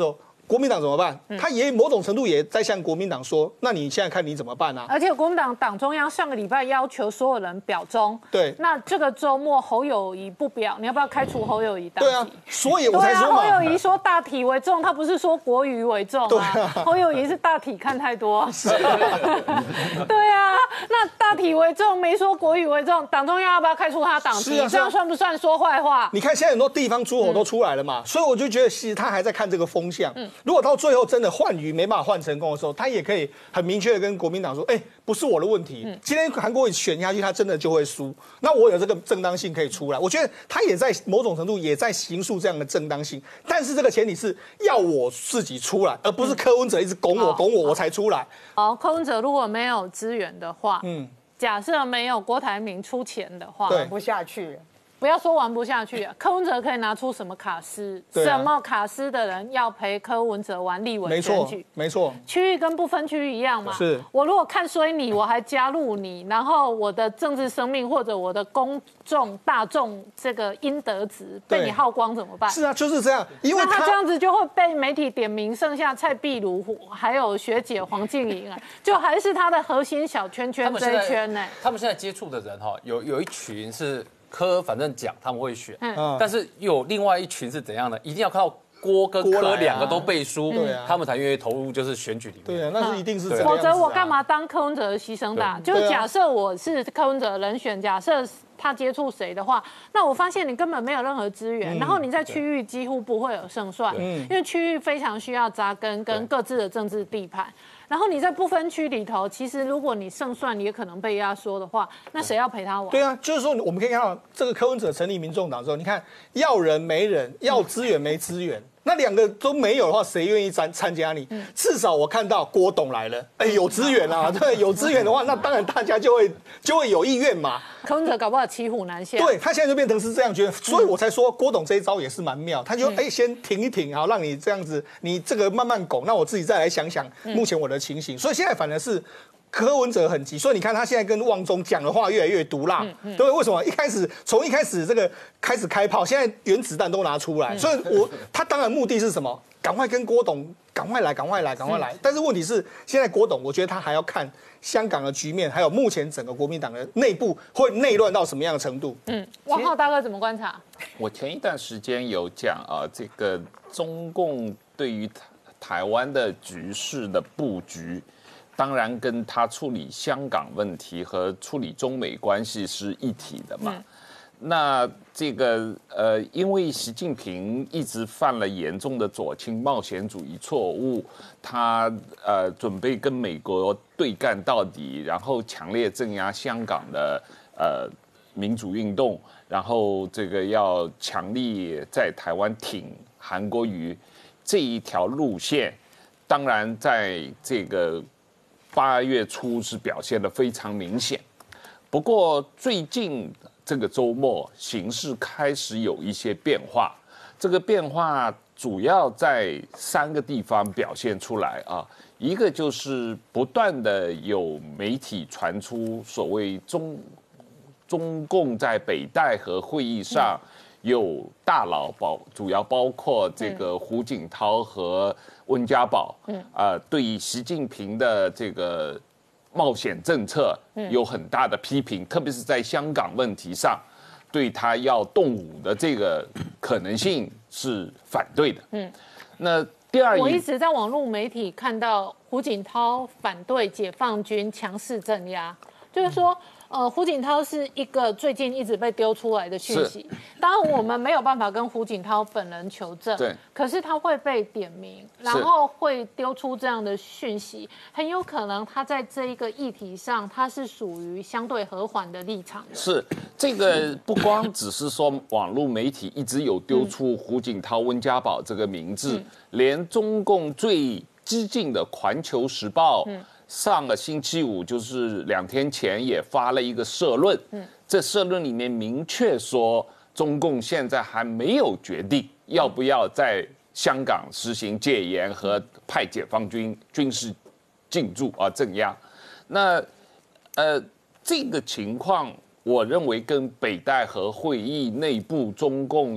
L: 国民党怎么办？他也某种程度也在向国民党说，那你现在看你怎么办啊？
A: 而且国民党党中央上个礼拜要求所有人表忠，
L: 对，
A: 那这个周末侯友宜不表，你要不要开除侯友宜党籍？
L: 对啊，所以我才说
A: 嘛，侯友宜说大体为重，他不是说国语为重啊。
L: 对啊，
A: 侯友宜是大体看太多。是。对啊，那大体为重，没说国语为重，党中央要不要开除他党籍？这样算不算说坏话？
L: 你看现在很多地方诸侯都出来了嘛，所以我就觉得其实他还在看这个风向。如果到最后真的换鱼没办法换成功的时候，他也可以很明确的跟国民党说，不是我的问题，今天韩国瑜选下去，他真的就会输。那我有这个正当性可以出来，我觉得他也在某种程度也在形塑这样的正当性，但是这个前提是要我自己出来，而不是柯文哲一直拱我，我才出来。
A: 好，柯文哲如果没有资源的话，假设没有郭台铭出钱的话，
K: 玩不下去。
A: 不要说玩不下去啊，柯文哲可以拿出什么卡司？什么卡司的人要陪柯文哲玩立委选举？
L: 没错，
A: 区域跟不分区域一样嘛。
L: 是，
A: 我如果看衰你，我还加入你，然后我的政治生命或者我的公众大众这个应得值被你耗光怎么办？
L: 是啊，就是这样，因为
A: 他这样子就会被媒体点名，剩下蔡壁如还有学姐黄静莹啊，就还是他的核心小圈圈这一圈呢。
G: 他们现在接触的人哈，有一群是。柯反正讲他们会选，但是有另外一群是怎样的？一定要看到郭跟柯两个都背书，他们才愿意投入就是选举里面。
L: 对啊，那是一定是这样。
A: 否则我干嘛当柯文哲的牺牲打？就是假设我是柯文哲的人选，假设他接触谁的话，那我发现你根本没有任何资源，然后你在区域几乎不会有胜算，因为区域非常需要扎根跟各自的政治地盘。然后你在不分区里头，其实如果你胜算也可能被压缩的话，那谁要陪他玩？
L: 对啊，就是说我们可以看到这个柯文哲成立民众党之后，你看要人没人，要资源没资源。那两个都没有的话，谁愿意参加你？至少我看到郭董来了，有资源啊，对，有资源的话，那当然大家就会有意愿嘛。
A: 柯文哲搞不好骑虎难下，
L: 对他现在就变成是这样觉得，所以我才说郭董这一招也是蛮妙，他就先停一停，好让你这样子，你这个慢慢拱，那我自己再来想想目前我的情形，所以现在反而是。柯文哲很急，所以你看他现在跟旺中讲的话越来越毒辣，对不对？为什么？从一开始这个开始开炮，现在原子弹都拿出来，所以他当然目的是什么？赶快跟郭董赶快来。但是问题是，现在郭董我觉得他还要看香港的局面，还有目前整个国民党的内部会内乱到什么样的程度。
A: 王浩大哥怎么观察？
M: 我前一段时间有讲啊，这个中共对于台湾的局势的布局。当然，跟他处理香港问题和处理中美关系是一体的嘛。那这个因为习近平一直犯了严重的左倾冒险主义错误，他准备跟美国对干到底，然后强烈镇压香港的民主运动，然后这个要强力在台湾挺韩国瑜这一条路线，当然在这个。8月初是表现得非常明显，不过最近这个周末形势开始有一些变化，这个变化主要在3个地方表现出来啊，一个就是不断的有媒体传出所谓中共在北戴河会议上有大佬主要包括这个胡锦涛和温家宝，对习近平的这个冒险政策有很大的批评，特别是在香港问题上，对他要动武的这个可能性是反对的。那第二，
A: 我一直在网络媒体看到胡锦涛反对解放军强势镇压，就是说。胡锦涛是一个最近一直被丢出来的讯息，当然我们没有办法跟胡锦涛本人求证，
M: 对，
A: 可是他会被点名，然后会丢出这样的讯息，很有可能他在这一个议题上，他是属于相对和缓的立场。
M: 是这个不光只是说网络媒体一直有丢出胡锦涛、温家宝这个名字，连中共最激进的《环球时报》上个星期五，就是2天前也发了一个社论，这社论里面明确说，中共现在还没有决定要不要在香港实行戒严和派解放军军事进驻镇压。那这个情况，我认为跟北戴河会议内部中共有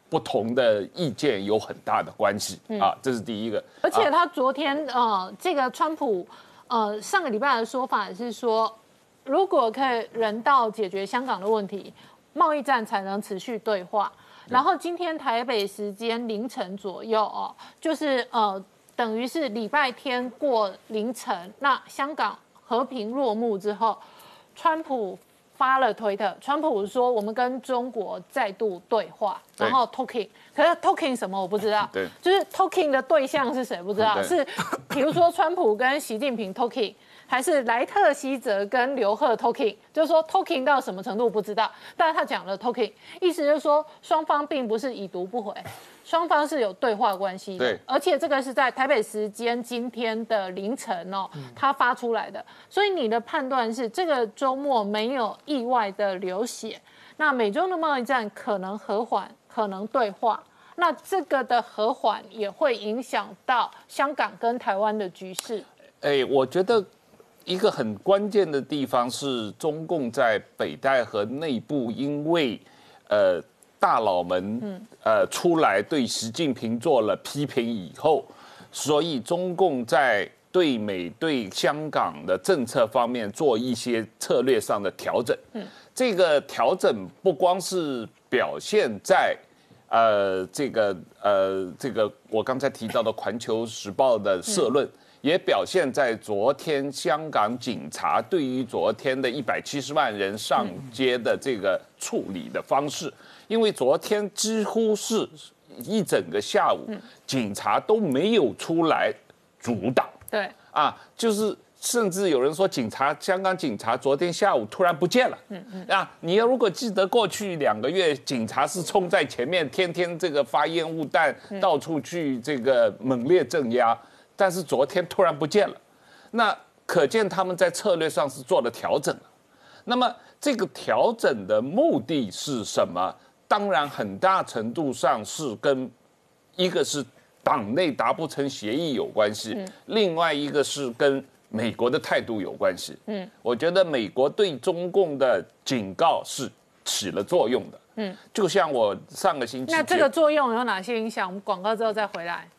M: 不同的意见有很大的关系啊，这是第一个。
A: 而且他昨天这个川普上个礼拜的说法是说，如果可以人道解决香港的问题，贸易战才能持续对话。然后今天台北时间凌晨左右就是等于是礼拜天过凌晨，那香港和平落幕之后，川普发了推特，川普说我们跟中国再度对话，然后 talking， 可是 talking 什么我不知道，
M: 对，
A: 就是 talking 的对象是谁不知道，是比如说川普跟习近平 talking， 还是莱特希泽跟刘鹤 talking， 就是说 talking 到什么程度不知道，但是他讲了 talking， 意思就是说双方并不是已读不回。双方是有对话关系的，而且这个是在台北时间今天的凌晨他发出来的，所以你的判断是这个周末没有意外的流血，那美中的贸易战可能和缓，可能对话，那这个的和缓也会影响到香港跟台湾的局势。
M: 我觉得一个很关键的地方是中共在北戴河内部，因为大佬们出来对习近平做了批评以后，所以中共在对美对香港的政策方面做一些策略上的调整。这个调整不光是表现在这个我刚才提到的《环球时报》的社论，也表现在昨天香港警察对于昨天的170万人上街的这个处理的方式。因为昨天几乎是一整个下午，警察都没有出来阻挡。
A: 对
M: 就是甚至有人说香港警察昨天下午突然不见了。你要如果记得过去2个月，警察是冲在前面，天天这个发烟雾弹，到处去这个猛烈镇压，但是昨天突然不见了，那可见他们在策略上是做了调整。那么这个调整的目的是什么？当然，很大程度上是跟一个是党内达不成协议有关系，另外一个是跟美国的态度有关系。我觉得美国对中共的警告是起了作用的。就像我上个星期，
A: 那这个作用有哪些影响？我们广告之后再回来。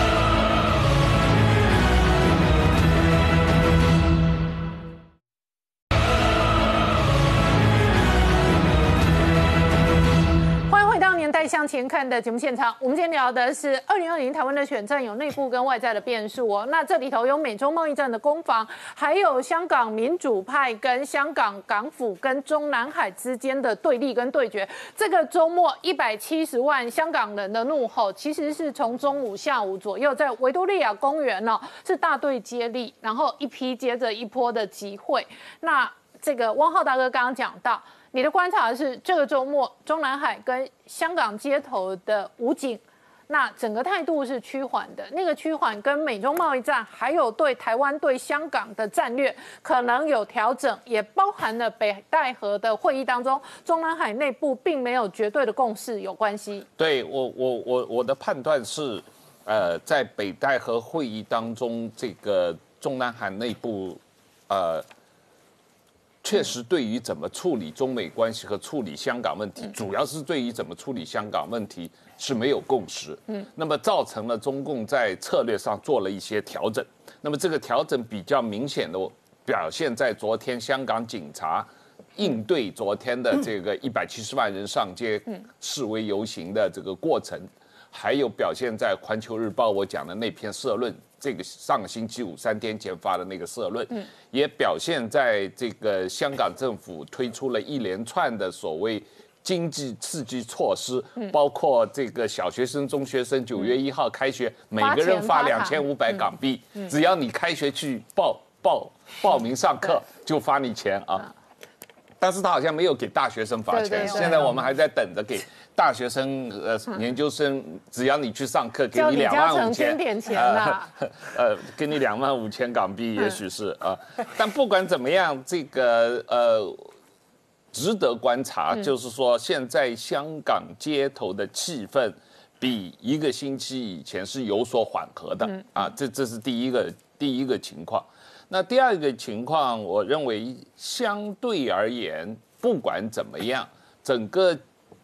A: 年代向前看的节目现场，我们今天聊的是2020台湾的选战有内部跟外在的变数那这里头有美中贸易战的攻防，还有香港民主派跟香港港府跟中南海之间的对立跟对决。这个周末170万香港人的怒吼，其实是从中午下午左右在维多利亚公园是大队接力，然后一批接着一波的集会。那这个汪浩大哥刚刚讲到，你的观察是这个周末中南海跟香港街头的武警，那整个态度是趋缓的。那个趋缓跟美中贸易战，还有对台湾对香港的战略可能有调整，也包含了北戴河的会议当中，中南海内部并没有绝对的共识有关系。
M: 对我的判断是，在北戴河会议当中，这个中南海内部，确实对于怎么处理中美关系和处理香港问题，主要是对于怎么处理香港问题是没有共识。那么造成了中共在策略上做了一些调整。那么这个调整比较明显的表现在昨天香港警察应对昨天的这个170万人上街示威游行的这个过程，还有表现在《环球日报》我讲的那篇社论。这个上个星期五3天前发的那个社论，也表现在这个香港政府推出了一连串的所谓经济刺激措施，包括这个小学生、中学生9月1号开学，每个人发2500港币，只要你开学去报名上课，就发你钱啊。但是他好像没有给大学生发钱，现在我们还在等着给大学生、研究生，只要你去上课，给你25000
A: 点钱啦，
M: 给你25000港币，也许是但不管怎么样，这个值得观察，就是说现在香港街头的气氛比1个星期以前是有所缓和的这是第一个情况。那第二个情况，我认为相对而言，不管怎么样，整个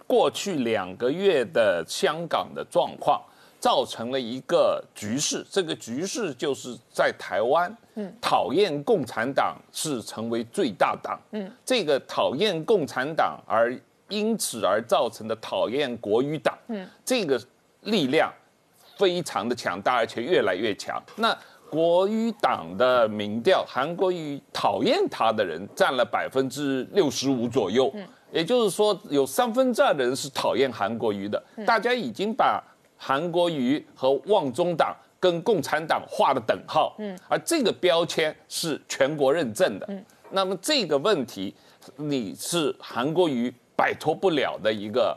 M: 过去2个月的香港的状况，造成了一个局势。这个局势就是在台湾，讨厌共产党是成为最大党，这个讨厌共产党而因此而造成的讨厌国语党，这个力量非常的强大，而且越来越强。那国语党的民调，韩国瑜讨厌他的人占了65%左右，也就是说有2/3的人是讨厌韩国瑜的。大家已经把韩国瑜和旺中党跟共产党画了等号，而这个标签是全国认证的。那么这个问题，你是韩国瑜摆脱不了的一个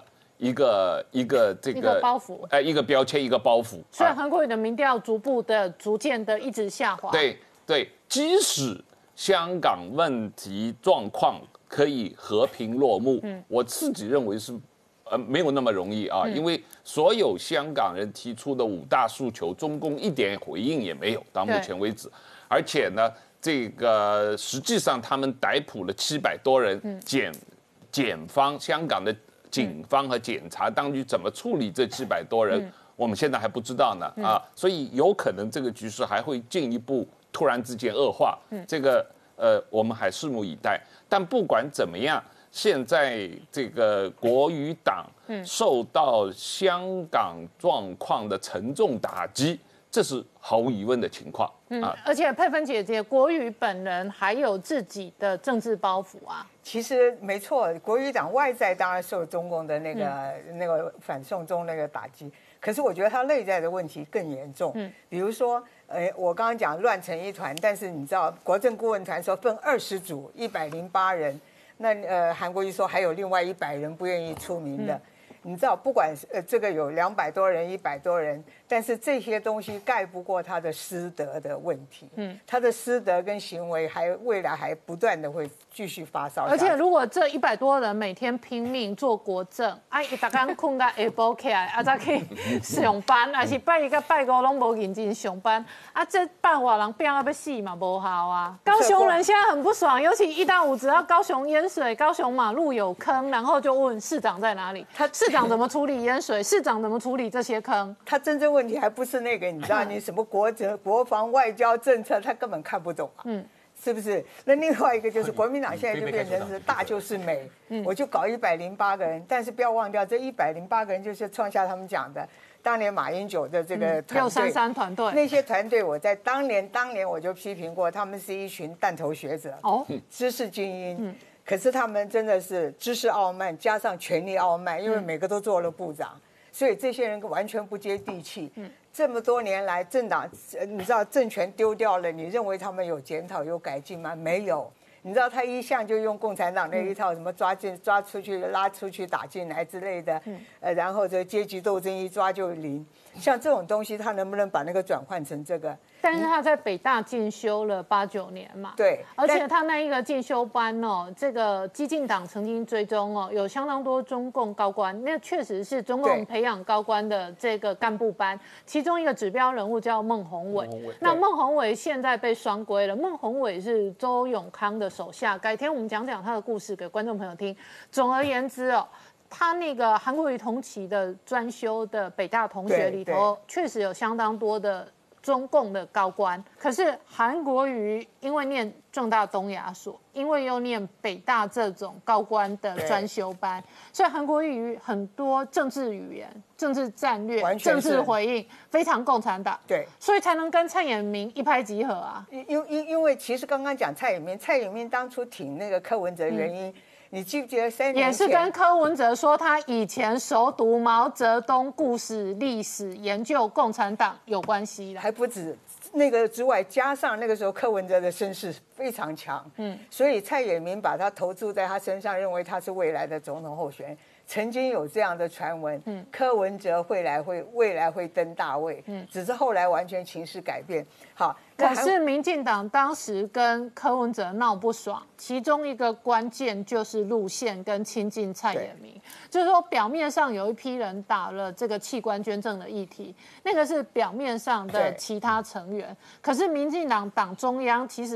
A: 包袱，
M: 一个标签，一个包袱。
A: 所以韩国瑜的民调逐渐的一直下滑。
M: 对，即使香港问题状况可以和平落幕，我自己认为是没有那么容易啊，因为所有香港人提出的5大诉求，中共一点回应也没有，到目前为止。而且呢，这个实际上他们逮捕了700多人，检方香港的警方和检察当局怎么处理这700多人，我们现在还不知道呢啊，所以有可能这个局势还会进一步突然之间恶化，这个我们还拭目以待。但不管怎么样，现在这个国语党受到香港状况的沉重打击，这是毫无疑问的情况啊。
A: 而且佩芬姐姐，国瑜本人还有自己的政治包袱啊。
K: 其实没错，国语党外在当然受中共的那个反送中那个打击，可是我觉得他内在的问题更严重。比如说，我刚刚讲乱成一团，但是你知道国政顾问团说分20组，108人，那韩国瑜说还有另外100人不愿意出名的。你知道，不管这个有200多人、100多人，但是这些东西盖不过他的师德的问题。他的师德跟行为未来还不断的会继续发烧。
A: 而且如果这100多人每天拼命做国政，一大家困到下晡起来，再去上班，还是拜1到拜5拢无认真上班，这100多人变要死嘛，无效啊！高雄人现在很不爽，尤其1到5只要高雄淹水，高雄马路有坑，然后就问市长在哪里？市长怎么处理淹水？市长怎么处理这些坑？
K: 他真正问题还不是那个，你知道，你什么国防外交政策，他根本看不懂啊。是不是？那另外一个就是国民党现在就变成是大就是美，我就搞108个人，但是不要忘掉，这108个人就是创下他们讲的当年马英九的这个团队
A: 633团队，
K: 那些团队我在当年我就批评过，他们是一群弹头学者，知识精英。可是他们真的是知识傲慢，加上权力傲慢，因为每个都做了部长，所以这些人完全不接地气。这么多年来，政党你知道政权丢掉了，你认为他们有检讨有改进吗？没有。你知道他一向就用共产党那一套，什么抓出去、拉出去、打进来之类的，然后这阶级斗争一抓就0。像这种东西，他能不能把那个转换成这个？
A: 但是他在北大进修了8、9年嘛，
K: 对，
A: 而且他那一个进修班哦，这个激进党曾经追踪哦，有相当多中共高官，那确实是中共培养高官的这个干部班，其中一个指标人物叫孟宏伟。那孟宏伟现在被双规了，孟宏伟是周永康的手下，改天我们讲讲他的故事给观众朋友听。总而言之哦。他那个韩国瑜同期的专修的北大同学里头，确实有相当多的中共的高官。可是韩国瑜因为念政大东亚所，因为又念北大这种高官的专修班，所以韩国瑜很多政治语言、政治战略、政治回应非常共产党。
K: 对，
A: 所以才能跟蔡衍明一拍即合啊。
K: 因为其实刚刚讲蔡衍明当初挺那个柯文哲的原因。你记不记得3年前
A: 也是跟柯文哲说他以前熟读毛泽东故事、历史研究共产党有关系的，
K: 还不止那个之外，加上那个时候柯文哲的声势非常强，所以蔡衍明把他投注在他身上，认为他是未来的总统候选人。曾经有这样的传闻，柯文哲未来会登大位，只是后来完全情势改变。好，
A: 可是民进党当时跟柯文哲闹不爽，其中一个关键就是路线跟亲近蔡衍明，就是说表面上有一批人打了这个器官捐赠的议题，那个是表面上的其他成员，可是民进党党中央其实也没有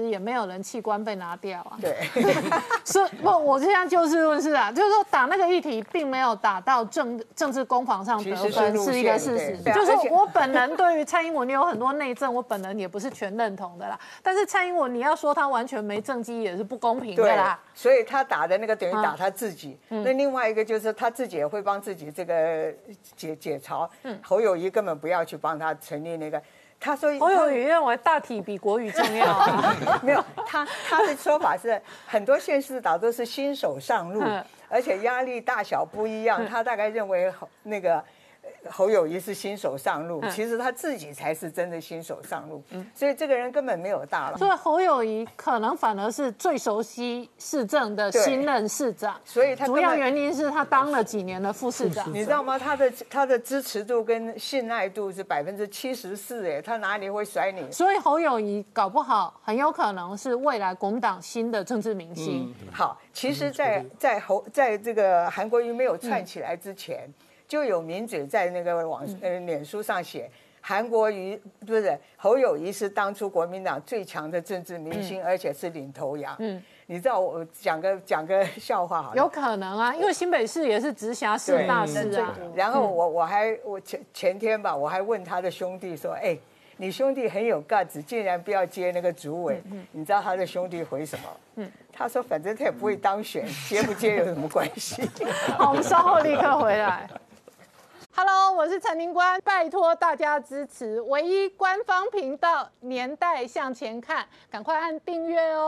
A: 人器官被拿掉啊。
K: 对，
A: 所以不，我现在就事论事啊，就是说打那个议题并没有打到政治攻防上得分，是一个事实。就是我本人对于蔡英文有很多内政，我本人也不是全认同的啦。但是蔡英文你要说他完全没政绩，也是不公平的啦。
K: 所以他打的那个等于打他自己。那另外一个就是他自己也会帮自己这个解嘲。侯友宜根本不要去帮他成立那个。他说
A: 侯友宜认为大体比国语重要啊。
K: 没有，他的说法是很多县市长都是新手上路，而且压力大小不一样。他大概认为那个侯友宜是新手上路，其实他自己才是真的新手上路，所以这个人根本没有大了。
A: 所以侯友宜可能反而是最熟悉市政的新任市长，
K: 所以他
A: 主要原因是他当了几年的副市长，
K: 你知道吗？他的支持度跟信赖度是74%，哎，他哪里会甩你？
A: 所以侯友宜搞不好很有可能是未来国民党新的政治明星。
K: 好，其实在这个韩国瑜没有串起来之前。就有名嘴在那个脸书上写，韩国瑜不是侯友宜是当初国民党最强的政治明星，而且是领头羊。你知道我讲个笑话好了，
A: 有可能啊，因为新北市也是直辖市大市啊。
K: 然后我前天吧，我还问他的兄弟说，哎，你兄弟很有 guts， 竟然不要接那个主委。你知道他的兄弟回什么？他说反正他也不会当选，接不接有什么关系？
A: 好，我们稍后立刻回来。Hello， 我是陈宁官，拜托大家支持唯一官方频道《年代向前看》，赶快按订阅哦。